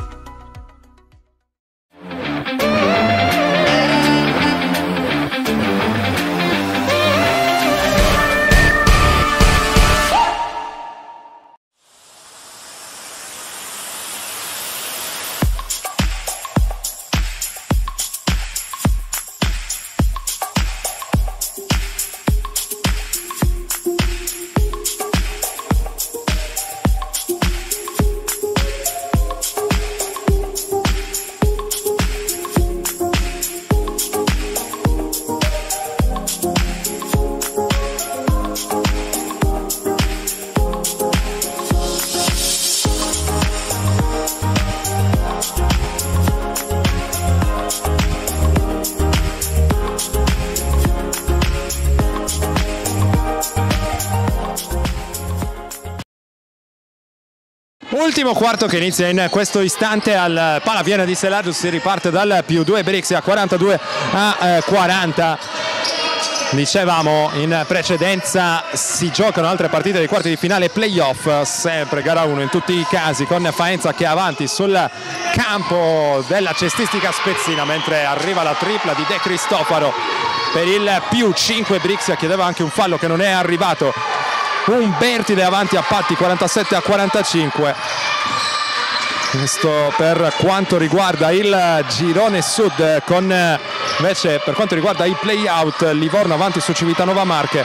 Ultimo quarto che inizia in questo istante al Pala Piena di Selagius, si riparte dal +2 Brixia 42-40. Dicevamo in precedenza si giocano altre partite dei quarti di finale playoff, sempre gara 1 in tutti i casi, con Faenza che è avanti sul campo della cestistica spezzina, mentre arriva la tripla di De Cristofaro per il +5. Brixia chiedeva anche un fallo che non è arrivato. Un Bertide avanti a Patti 47-45. Questo per quanto riguarda il girone sud, con invece per quanto riguarda i play-out Livorno avanti su Civitanova Marche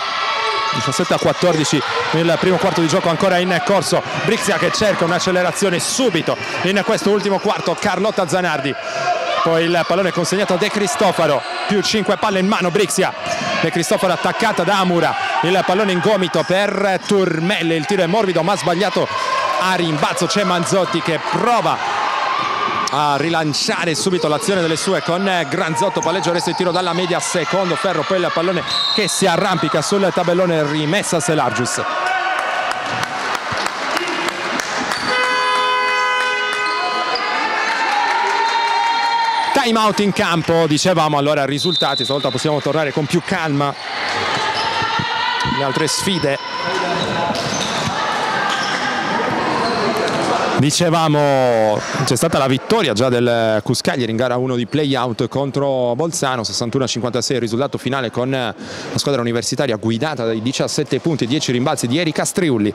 17-14 nel primo quarto di gioco ancora in corso. Brixia che cerca un'accelerazione subito in questo ultimo quarto. Carlotta Zanardi, poi il pallone consegnato a De Cristofaro, +5 palle in mano Brixia. De Cristofaro attaccata da Amura, il pallone in gomito per Turmelle, il tiro è morbido ma sbagliato a rimbalzo. C'è Manzotti che prova a rilanciare subito l'azione delle sue con Granzotto, palleggio resto il tiro dalla media, secondo ferro, poi il pallone che si arrampica sul tabellone, rimessa Selagius. Time out in campo, dicevamo allora risultati, stavolta possiamo tornare con più calma le altre sfide. Dicevamo c'è stata la vittoria già del Cuscaglieri in gara 1 di play-out contro Bolzano, 61-56 il risultato finale, con la squadra universitaria guidata dai 17 punti e 10 rimbalzi di Erika Striulli.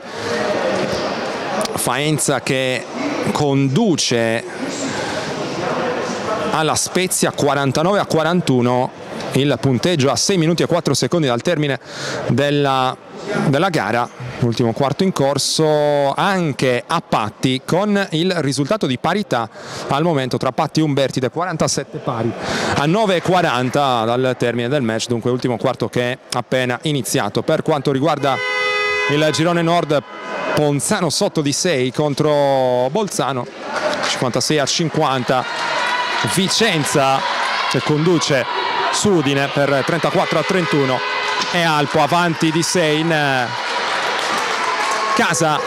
Faenza che conduce alla Spezia 49-41, il punteggio a 6 minuti e 4 secondi dal termine della gara, l'ultimo quarto in corso, anche a Patti con il risultato di parità al momento tra Patti e Umbertide, 47 pari a 9:40 dal termine del match, dunque ultimo quarto che è appena iniziato. Per quanto riguarda il girone nord, Ponzano sotto di 6 contro Bolzano, 56-50. Vicenza che conduce su Udine per 34-31 e Alpo avanti di 6 in casa.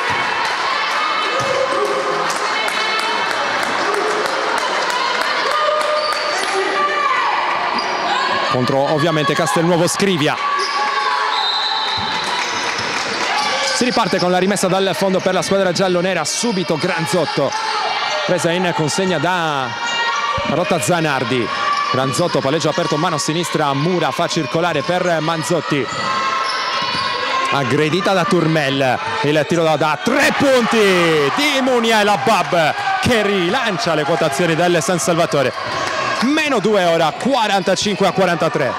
Contro ovviamente Castelnuovo Scrivia. Si riparte con la rimessa dal fondo per la squadra giallonera, subito Granzotto, presa in consegna da Rotta Zanardi. Granzotto, palleggio aperto, mano sinistra, Mura fa circolare per Manzotti, aggredita da Turmel, il tiro da 3 punti di Muniel Abab che rilancia le quotazioni del San Salvatore. -2 ora, 45-43.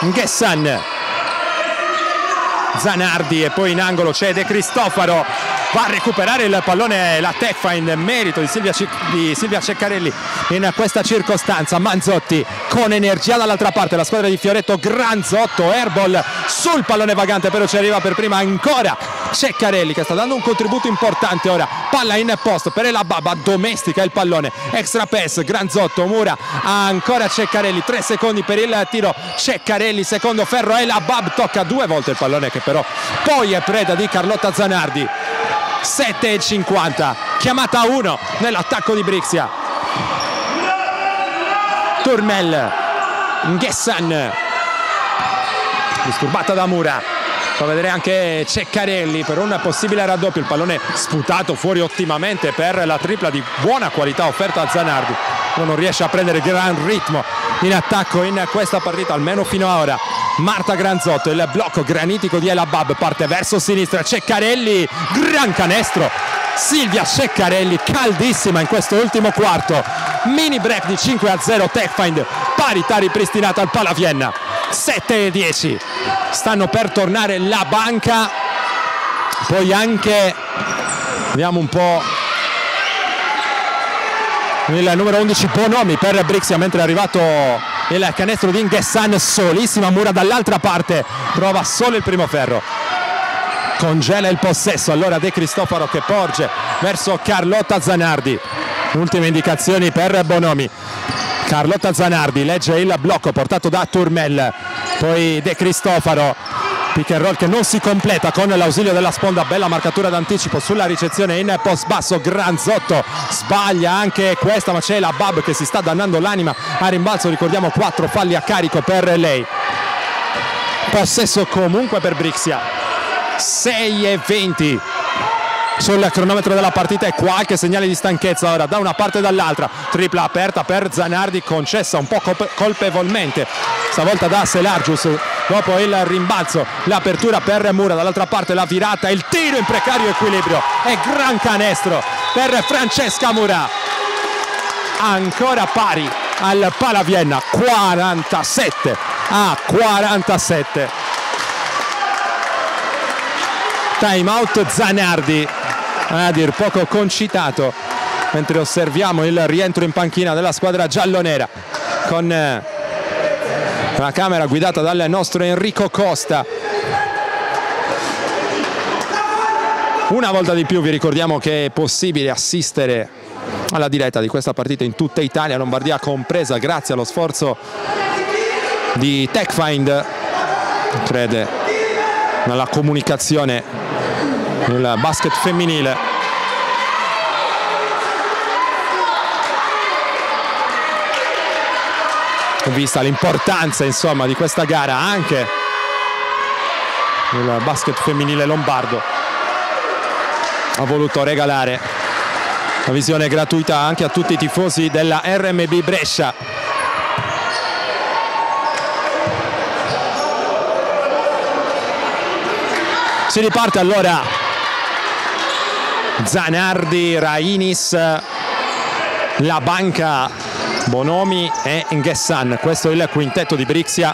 Ngessan, Zanardi e poi in angolo c'è De Cristofaro va a recuperare il pallone la Techfind, merito di Silvia Ceccarelli in questa circostanza. Manzotti con energia dall'altra parte, la squadra di Fioretto, Granzotto, airball sul pallone vagante, però ci arriva per prima ancora Ceccarelli che sta dando un contributo importante. Ora palla in post per El Habab, domestica il pallone, extra pass, Granzotto, Mura, ancora Ceccarelli, 3 secondi per il tiro, Ceccarelli, secondo ferro, El Habab tocca 2 volte il pallone che però poi è preda di Carlotta Zanardi. 7,50, chiamata a 1 nell'attacco di Brixia. Turmel, Ngessan, disturbata da Mura, fa vedere anche Ceccarelli per un possibile raddoppio, il pallone sputato fuori ottimamente per la tripla di buona qualità offerta a Zanardi, non riesce a prendere gran ritmo in attacco in questa partita, almeno fino ad ora. Marta Granzotto, il blocco granitico di El Habab, parte verso sinistra, Ceccarelli, gran canestro, Silvia Ceccarelli caldissima in questo ultimo quarto. Mini break di 5-0, Techfind, parità ripristinata al Palavienna. 7-10, stanno per tornare la banca, poi anche vediamo un po' il numero 11 Bonomi per Brixia, mentre è arrivato il canestro di Ngessan, solissima Mura dall'altra parte, trova solo il primo ferro, congela il possesso. Allora De Cristofaro che porge verso Carlotta Zanardi, ultime indicazioni per Bonomi. Carlotta Zanardi legge il blocco portato da Turmel, poi De Cristofaro, pick and roll che non si completa con l'ausilio della sponda, bella marcatura d'anticipo sulla ricezione in post basso, Granzotto sbaglia anche questa, ma c'è la Bab che si sta dannando l'anima a rimbalzo, ricordiamo 4 falli a carico per lei. Possesso comunque per Brixia. 6-20 sul cronometro della partita e qualche segnale di stanchezza ora da una parte e dall'altra. Tripla aperta per Zanardi, concessa un po' colpevolmente stavolta da Selargius dopo il rimbalzo, l'apertura per Mura, dall'altra parte la virata, il tiro in precario equilibrio e gran canestro per Francesca Mura, ancora pari al Palavienna, 47-47. Time out Zanardi, a dir poco concitato, mentre osserviamo il rientro in panchina della squadra giallonera con la camera guidata dal nostro Enrico Costa. Una volta di più vi ricordiamo che è possibile assistere alla diretta di questa partita in tutta Italia, Lombardia compresa, grazie allo sforzo di Techfind, crede nella comunicazione nel basket femminile. Vista l'importanza insomma di questa gara anche il basket femminile lombardo ha voluto regalare una visione gratuita anche a tutti i tifosi della RMB Brescia. Si riparte allora, Zanardi, Rainis, la banca, Bonomi e Ngessan. Questo è il quintetto di Brixia,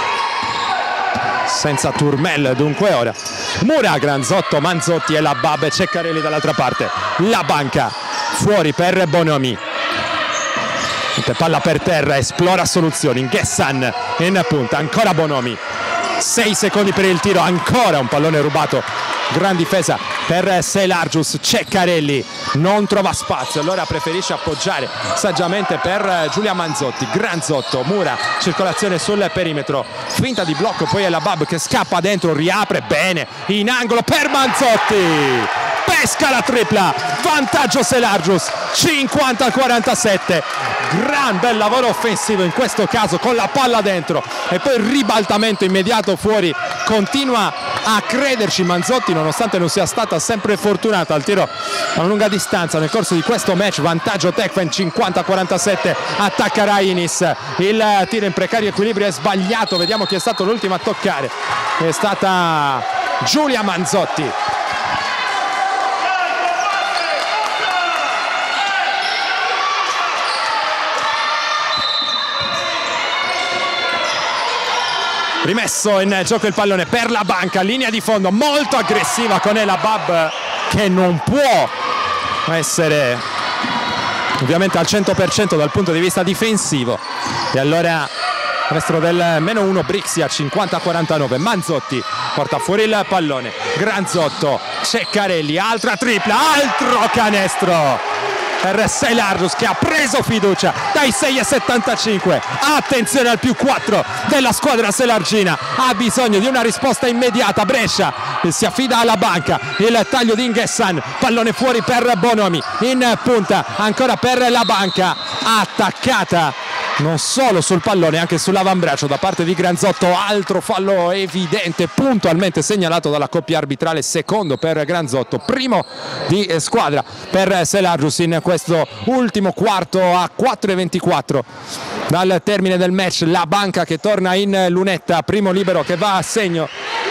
senza Turmel dunque ora. Mura, Granzotto, Manzotti e la Bab, Ceccarelli dall'altra parte. La banca, fuori per Bonomi. Palla per terra, esplora soluzioni. Ngessan in punta, ancora Bonomi. 6 secondi per il tiro, ancora un pallone rubato, gran difesa per Selargius. Ceccarelli non trova spazio, allora preferisce appoggiare saggiamente per Giulia Manzotti. Granzotto, Mura, circolazione sul perimetro, finta di blocco, poi è la Bab che scappa dentro, riapre bene in angolo per Manzotti, pesca la tripla, vantaggio Selargius, 50-47. Gran bel lavoro offensivo in questo caso con la palla dentro e poi ribaltamento immediato fuori. Continua a crederci Manzotti nonostante non sia stata sempre fortunata al tiro a lunga distanza nel corso di questo match. Vantaggio Techfind, 50-47, attacca Rainis, il tiro in precario equilibrio è sbagliato, vediamo chi è stato l'ultimo a toccare, è stata Giulia Manzotti. Rimesso in gioco il pallone per la banca, linea di fondo molto aggressiva con El Habab che non può essere ovviamente al 100% dal punto di vista difensivo, e allora resto del -1 Brixia 50-49. Manzotti porta fuori il pallone, Granzotto, Ceccarelli, altra tripla, altro canestro per Selargius che ha preso fiducia dai 6,75. Attenzione al +4 della squadra selargina, ha bisogno di una risposta immediata. Brescia si affida alla banca, il taglio di Inghessan, pallone fuori per Bonomi, in punta ancora per la banca, attaccata non solo sul pallone, anche sull'avambraccio da parte di Granzotto. Altro fallo evidente, puntualmente segnalato dalla coppia arbitrale, secondo per Granzotto, primo di squadra per Selargius in questo ultimo quarto. A 4,24 dal termine del match, la banca che torna in lunetta, primo libero che va a segno,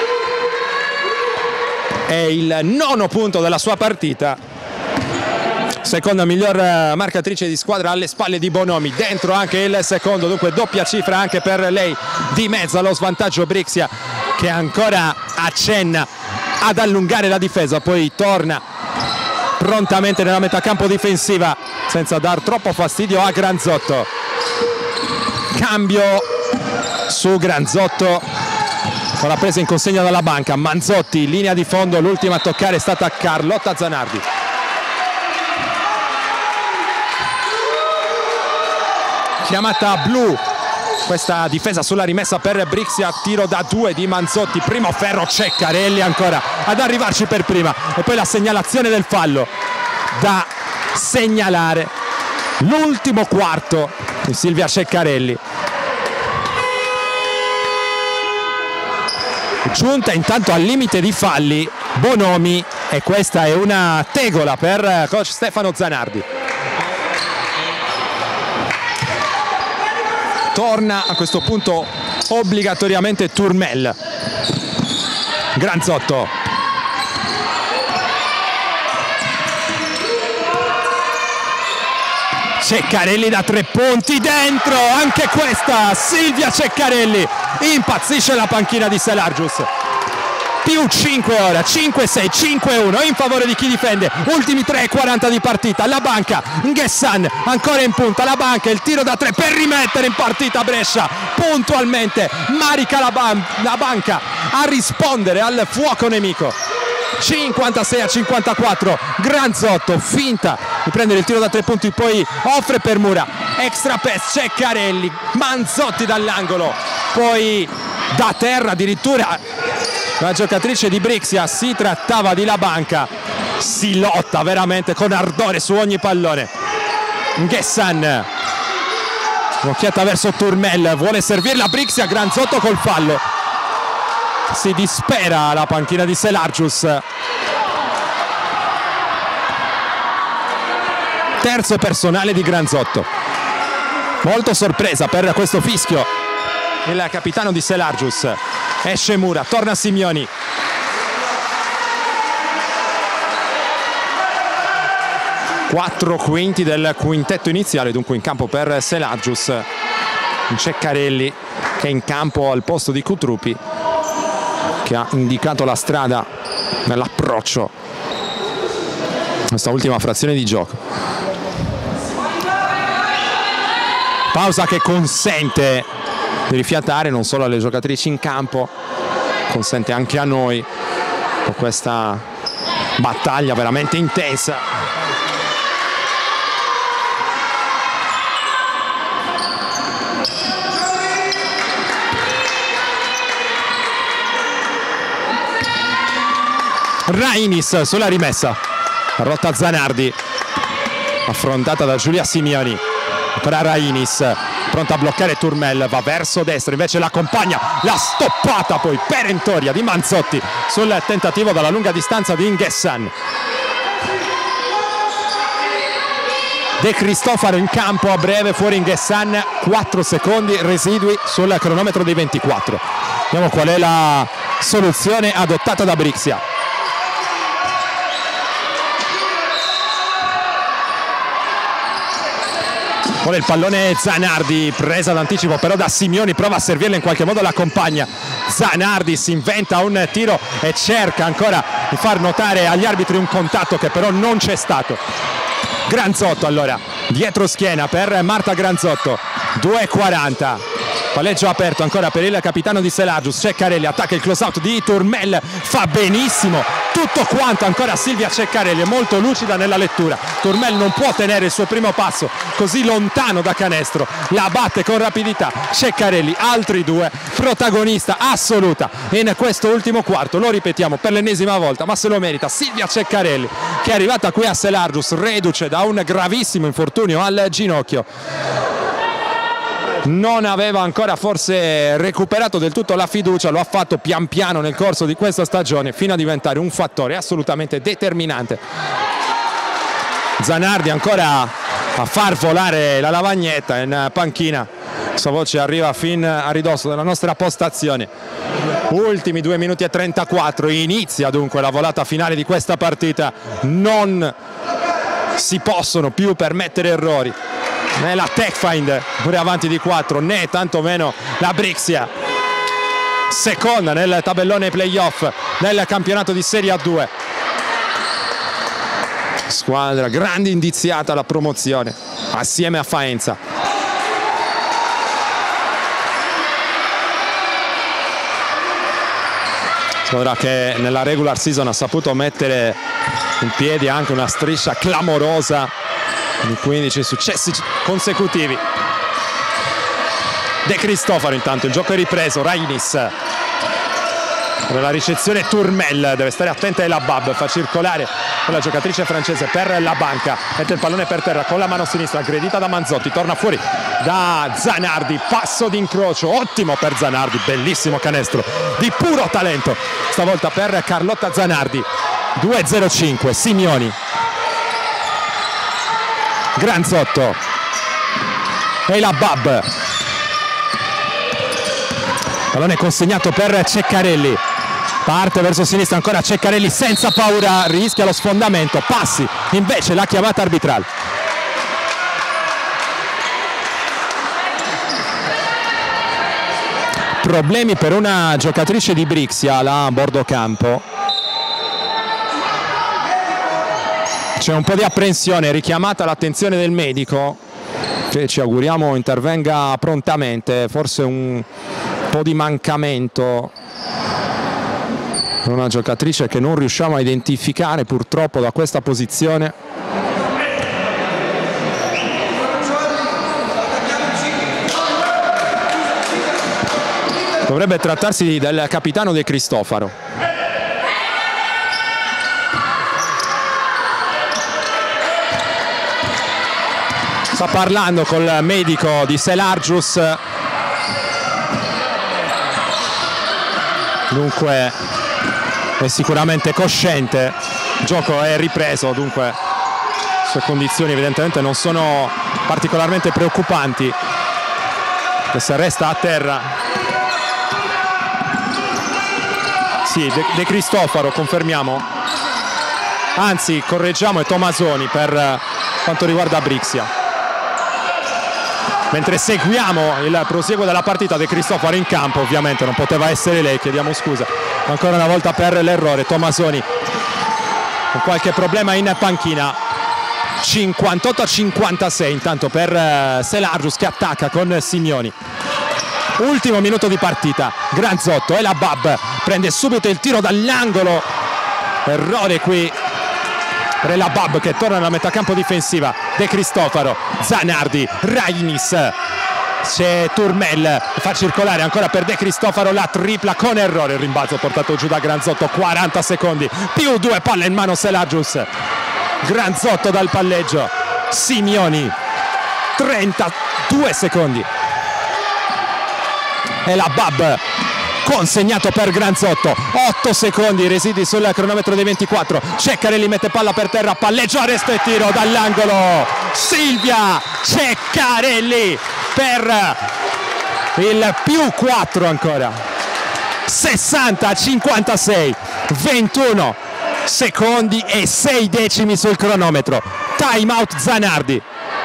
è il 9° punto della sua partita, seconda miglior marcatrice di squadra alle spalle di Bonomi, dentro anche il secondo, dunque doppia cifra anche per lei, di mezzo allo svantaggio Brixia che ancora accenna ad allungare la difesa, poi torna prontamente nella metà campo difensiva senza dar troppo fastidio a Granzotto. Cambio su Granzotto con la presa in consegna dalla banca, Manzotti, linea di fondo, l'ultima a toccare è stata Carlotta Zanardi. Chiamata blu, questa difesa sulla rimessa per Brixia, tiro da 2 di Manzotti, primo ferro Ceccarelli ancora ad arrivarci per prima, e poi la segnalazione del fallo da segnalare, l'ultimo quarto di Silvia Ceccarelli. Giunta intanto al limite di falli Bonomi, e questa è una tegola per coach Stefano Zanardi. Torna a questo punto obbligatoriamente Turmel. Granzotto, Ceccarelli da 3 punti, dentro anche questa. Silvia Ceccarelli, impazzisce la panchina di Selargius. +5 ora, 5-6, 5-1 in favore di chi difende. Ultimi 3,40 di partita. La banca, Ngessan ancora in punta, la banca, il tiro da 3 per rimettere in partita Brescia. Puntualmente marica la banca a rispondere al fuoco nemico. 56-54, Granzotto finta di prendere il tiro da 3 punti, poi offre per Mura, extra pass Ceccarelli, Manzotti dall'angolo, poi da terra addirittura la giocatrice di Brixia. Si trattava di La Banca, si lotta veramente con ardore su ogni pallone. Ngessan, un'occhiata verso Turmel, vuole servirla Brixia, Granzotto col fallo, si dispera la panchina di Selargius. Terzo personale di Granzotto, molto sorpresa per questo fischio il capitano di Selargius. Esce Mura, torna Simioni, quattro quinti del quintetto iniziale dunque in campo per Selargius. Ceccarelli che è in campo al posto di Cutrupi, che ha indicato la strada nell'approccio questa ultima frazione di gioco. Pausa che consente di rifiatare non solo alle giocatrici in campo, consente anche a noi con questa battaglia veramente intensa. Rainis sulla rimessa, rotta Zanardi, affrontata da Giulia Simioni. Per Rainis, pronta a bloccare Turmel, va verso destra, invece l'accompagna, la stoppata poi perentoria di Manzotti sul tentativo dalla lunga distanza di Ngessan. De Cristofaro in campo a breve, fuori Ngessan, 4 secondi residui sul cronometro dei 24. Vediamo qual è la soluzione adottata da Brixia. Vuole il pallone Zanardi, presa d'anticipo però da Simioni, prova a servirla in qualche modo, l'accompagna Zanardi, si inventa un tiro e cerca ancora di far notare agli arbitri un contatto che però non c'è stato. Granzotto allora, dietro schiena per Marta Granzotto, 2:40, palleggio aperto ancora per il capitano di Selargius. Ceccarelli attacca il close out di Turmel, fa benissimo tutto quanto ancora Silvia Ceccarelli, è molto lucida nella lettura. Turmel non può tenere il suo primo passo così lontano da canestro, la batte con rapidità Ceccarelli, altri due, protagonista assoluta in questo ultimo quarto, lo ripetiamo per l'ennesima volta, ma se lo merita Silvia Ceccarelli, che è arrivata qui a Selargius reduce da un gravissimo infortunio al ginocchio. Non aveva ancora forse recuperato del tutto la fiducia, lo ha fatto pian piano nel corso di questa stagione fino a diventare un fattore assolutamente determinante. Zanardi ancora a far volare la lavagnetta in panchina, sua voce arriva fin a ridosso della nostra postazione. Ultimi 2 minuti e 34, inizia dunque la volata finale di questa partita, non si possono più permettere errori nella Tech Find, pure avanti di 4, né tantomeno la Brixia, seconda nel tabellone playoff del campionato di Serie A2, squadra grande indiziata alla promozione assieme a Faenza. Squadra che nella regular season ha saputo mettere in piedi anche una striscia clamorosa di 15 successi consecutivi. De Cristofaro intanto, il gioco è ripreso, Rainis per la ricezione, Turmel deve stare attenta e la Bab fa circolare la giocatrice francese per la banca, mette il pallone per terra con la mano sinistra, aggredita da Manzotti, torna fuori da Zanardi, passo d'incrocio ottimo per Zanardi, bellissimo canestro di puro talento stavolta per Carlotta Zanardi. 2:05 Simioni, Granzotto e la Bab, pallone consegnato per Ceccarelli, parte verso sinistra ancora Ceccarelli senza paura, rischia lo sfondamento, passi invece la chiamata arbitrale. Problemi per una giocatrice di Brixia là a bordo campo, c'è un po' di apprensione, richiamata l'attenzione del medico che ci auguriamo intervenga prontamente, forse un po' di mancamento, una giocatrice che non riusciamo a identificare purtroppo da questa posizione. Dovrebbe trattarsi del capitano De Cristofaro. Sta parlando col medico di Selargius, dunque è sicuramente cosciente, il gioco è ripreso, dunque le sue condizioni evidentemente non sono particolarmente preoccupanti, che se resta a terra. Sì, De Cristofaro, confermiamo, anzi correggiamo, è Tomasoni per quanto riguarda Brixia. Mentre seguiamo il proseguo della partita, De Cristofaro in campo, ovviamente non poteva essere lei, chiediamo scusa ancora una volta per l'errore. Tomasoni con qualche problema in panchina. 58-56 intanto per Selargius che attacca con Simioni. Ultimo minuto di partita, Granzotto e la Bab prende subito il tiro dall'angolo, errore qui per la Bab che torna nella metà campo difensiva. De Cristofaro, Zanardi, Rainis, c'è Turmel, fa circolare ancora per De Cristofaro la tripla con errore, il rimbalzo portato giù da Granzotto, 40 secondi più 2, palla in mano Selargius. Granzotto dal palleggio, Simioni, 32 secondi e la Bab consegnato per Granzotto, 8 secondi residui sul cronometro dei 24. Ceccarelli mette palla per terra, palleggio, arresto e tiro dall'angolo. Silvia Ceccarelli per il più 4 ancora. 60-56, 21 secondi e 6 decimi sul cronometro. Time out Zanardi.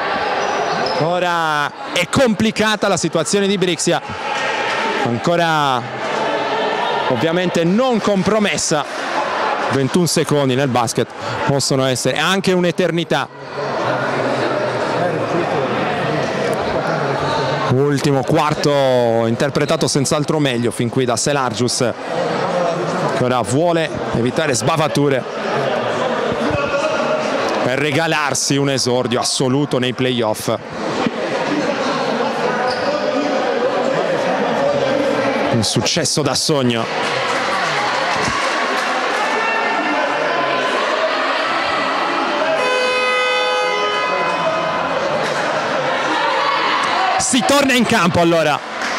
Ora è complicata la situazione di Brixia, ancora ovviamente non compromessa 21 secondi nel basket possono essere anche un'eternità. Ultimo quarto interpretato senz'altro meglio fin qui da Selagius, che ora vuole evitare sbavature per regalarsi un esordio assoluto nei playoff. Un successo da sogno. Si torna in campo allora.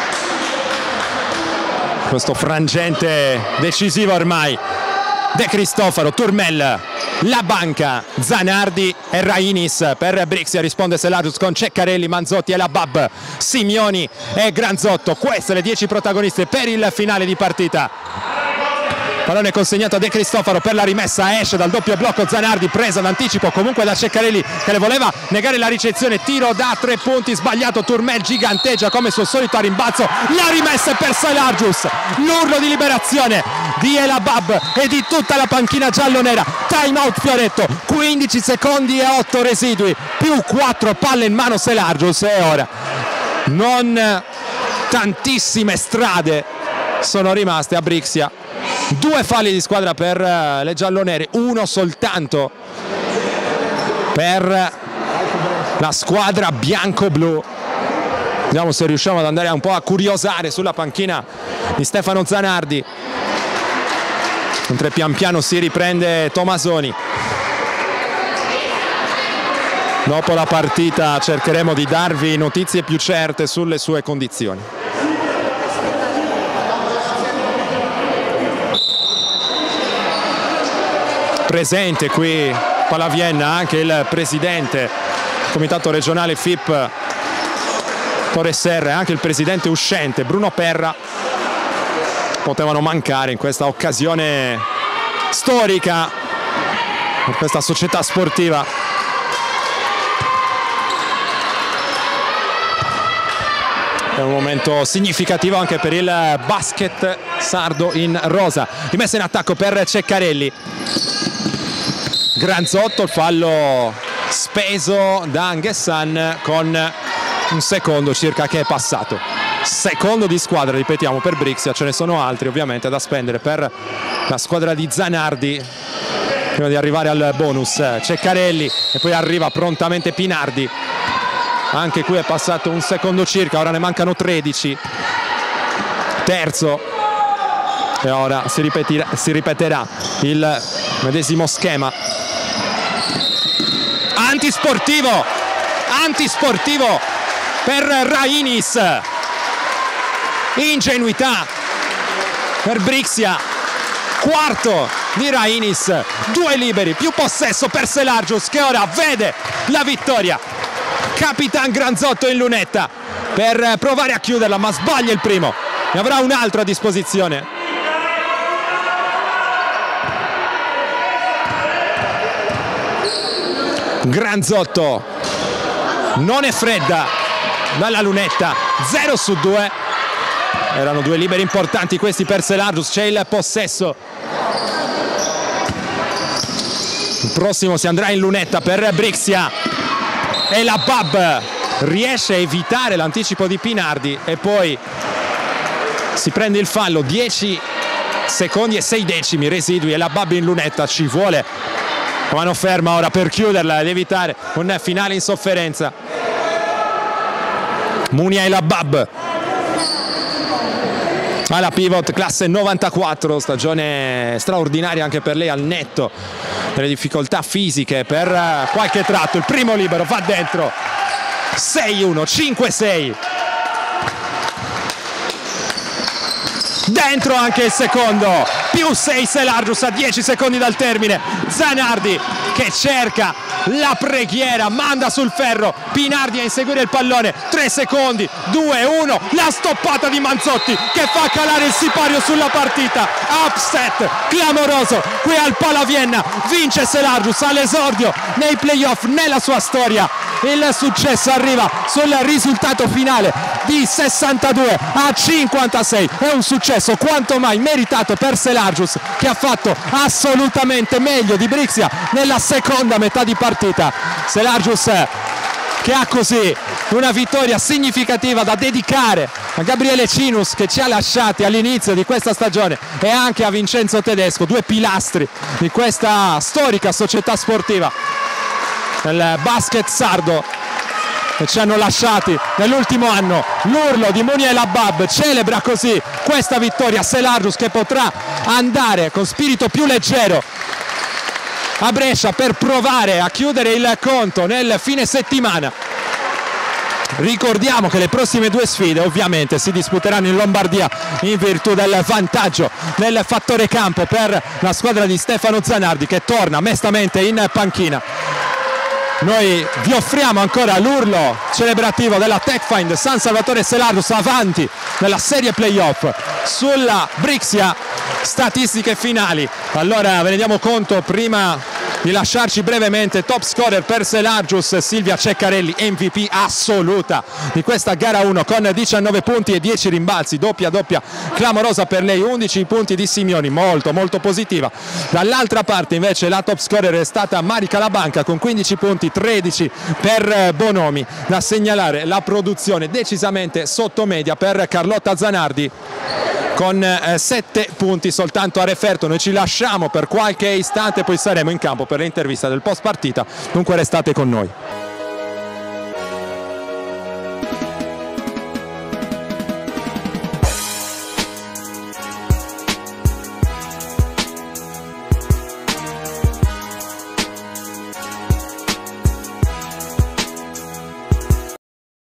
Questo frangente decisivo ormai. De Cristofaro, Turmel, la banca, Zanardi e Rainis. Per Brixia risponde Selagius con Ceccarelli, Manzotti e la Bab, Simioni e Granzotto. Queste le 10 protagoniste per il finale di partita. Pallone consegnato a De Cristofaro per la rimessa, esce dal doppio blocco Zanardi, presa d'anticipo comunque da Ceccarelli che le voleva negare la ricezione, tiro da 3 punti sbagliato, Turmel giganteggia come suo solito a rimbalzo, la rimessa è per Selagius, l'urlo di liberazione di Elabab e di tutta la panchina giallonera. Time out Fioretto, 15 secondi e 8 residui, più 4 palle in mano Selagius e ora non tantissime strade sono rimaste a Brixia. 2 falli di squadra per le giallonere, 1 soltanto per la squadra bianco-blu. Vediamo se riusciamo ad andare un po' a curiosare sulla panchina di Stefano Zanardi, mentre pian piano si riprende Tomasoni. Dopo la partita cercheremo di darvi notizie più certe sulle sue condizioni. Presente qui Palavienna anche il presidente del comitato regionale FIP Torre Serra e anche il presidente uscente Bruno Perra potevano mancare in questa occasione storica per questa società sportiva. È un momento significativo anche per il basket sardo in rosa. Rimessa in attacco per Ceccarelli. Granzotto, il fallo speso da Anghessan con un secondo circa che è passato. Secondo di squadra, ripetiamo, per Brixia. Ce ne sono altri ovviamente da spendere per la squadra di Zanardi prima di arrivare al bonus. Ceccarelli e poi arriva prontamente Pinardi. Anche qui è passato un secondo circa, ora ne mancano 13. Terzo. E ora si ripeterà il medesimo schema. Antisportivo per Rainis. Ingenuità per Brixia. Quarto di Rainis. 2 liberi, più possesso per Selagius che ora vede la vittoria. Capitan Granzotto in lunetta per provare a chiuderla, ma sbaglia il primo. Ne avrà un altro a disposizione. Granzotto non è fredda dalla lunetta, 0 su 2. Erano 2 liberi importanti questi per Selagius, c'è il possesso. Il prossimo si andrà in lunetta per Brixia e la Bab riesce a evitare l'anticipo di Pinardi e poi si prende il fallo. 10 secondi e 6 decimi residui e la Bab in lunetta. Ci vuole mano ferma ora per chiuderla ed evitare un finale in sofferenza. Munia e la Bab alla pivot, classe 94, stagione straordinaria anche per lei, al netto delle difficoltà fisiche per qualche tratto. Il primo libero va dentro, 6-1, 5-6. Dentro anche il secondo, più 6 Selagius a 10 secondi dal termine. Zanardi che cerca la preghiera, manda sul ferro Pinardi a inseguire il pallone. 3 secondi, 2-1, la stoppata di Manzotti che fa calare il sipario sulla partita. Upset clamoroso qui al Palavienna, vince Selagius all'esordio nei playoff nella sua storia. Il successo arriva sul risultato finale di 62-56. È un successo quanto mai meritato per Selagius, che ha fatto assolutamente meglio di Brixia nella seconda metà di partita. Selagius che ha così una vittoria significativa da dedicare a Gabriele Cinus, che ci ha lasciati all'inizio di questa stagione, e anche a Vincenzo Tedesco, due pilastri di questa storica società sportiva del basket sardo, che ci hanno lasciati nell'ultimo anno. L'urlo di Muniel Abab celebra così questa vittoria. Selagius che potrà andare con spirito più leggero a Brescia per provare a chiudere il conto nel fine settimana. Ricordiamo che le prossime due sfide ovviamente si disputeranno in Lombardia in virtù del vantaggio nel fattore campo per la squadra di Stefano Zanardi, che torna mestamente in panchina. Noi vi offriamo ancora l'urlo celebrativo della TechFind San Salvatore Selagius avanti nella serie playoff sulla Brixia. Statistiche finali, allora ve ne diamo conto prima di lasciarci brevemente. Top scorer per Selagius Silvia Ceccarelli, MVP assoluta di questa gara 1 con 19 punti e 10 rimbalzi, doppia clamorosa per lei. 11 punti di Simioni, molto positiva. Dall'altra parte invece la top scorer è stata Mari Calabanca con 15 punti, 13 per Bonomi. Da segnalare la produzione decisamente sottomedia per Carlotta Zanardi con 7 punti soltanto a referto. Noi ci lasciamo per qualche istante, poi saremo in campo per l'intervista del post partita, dunque restate con noi.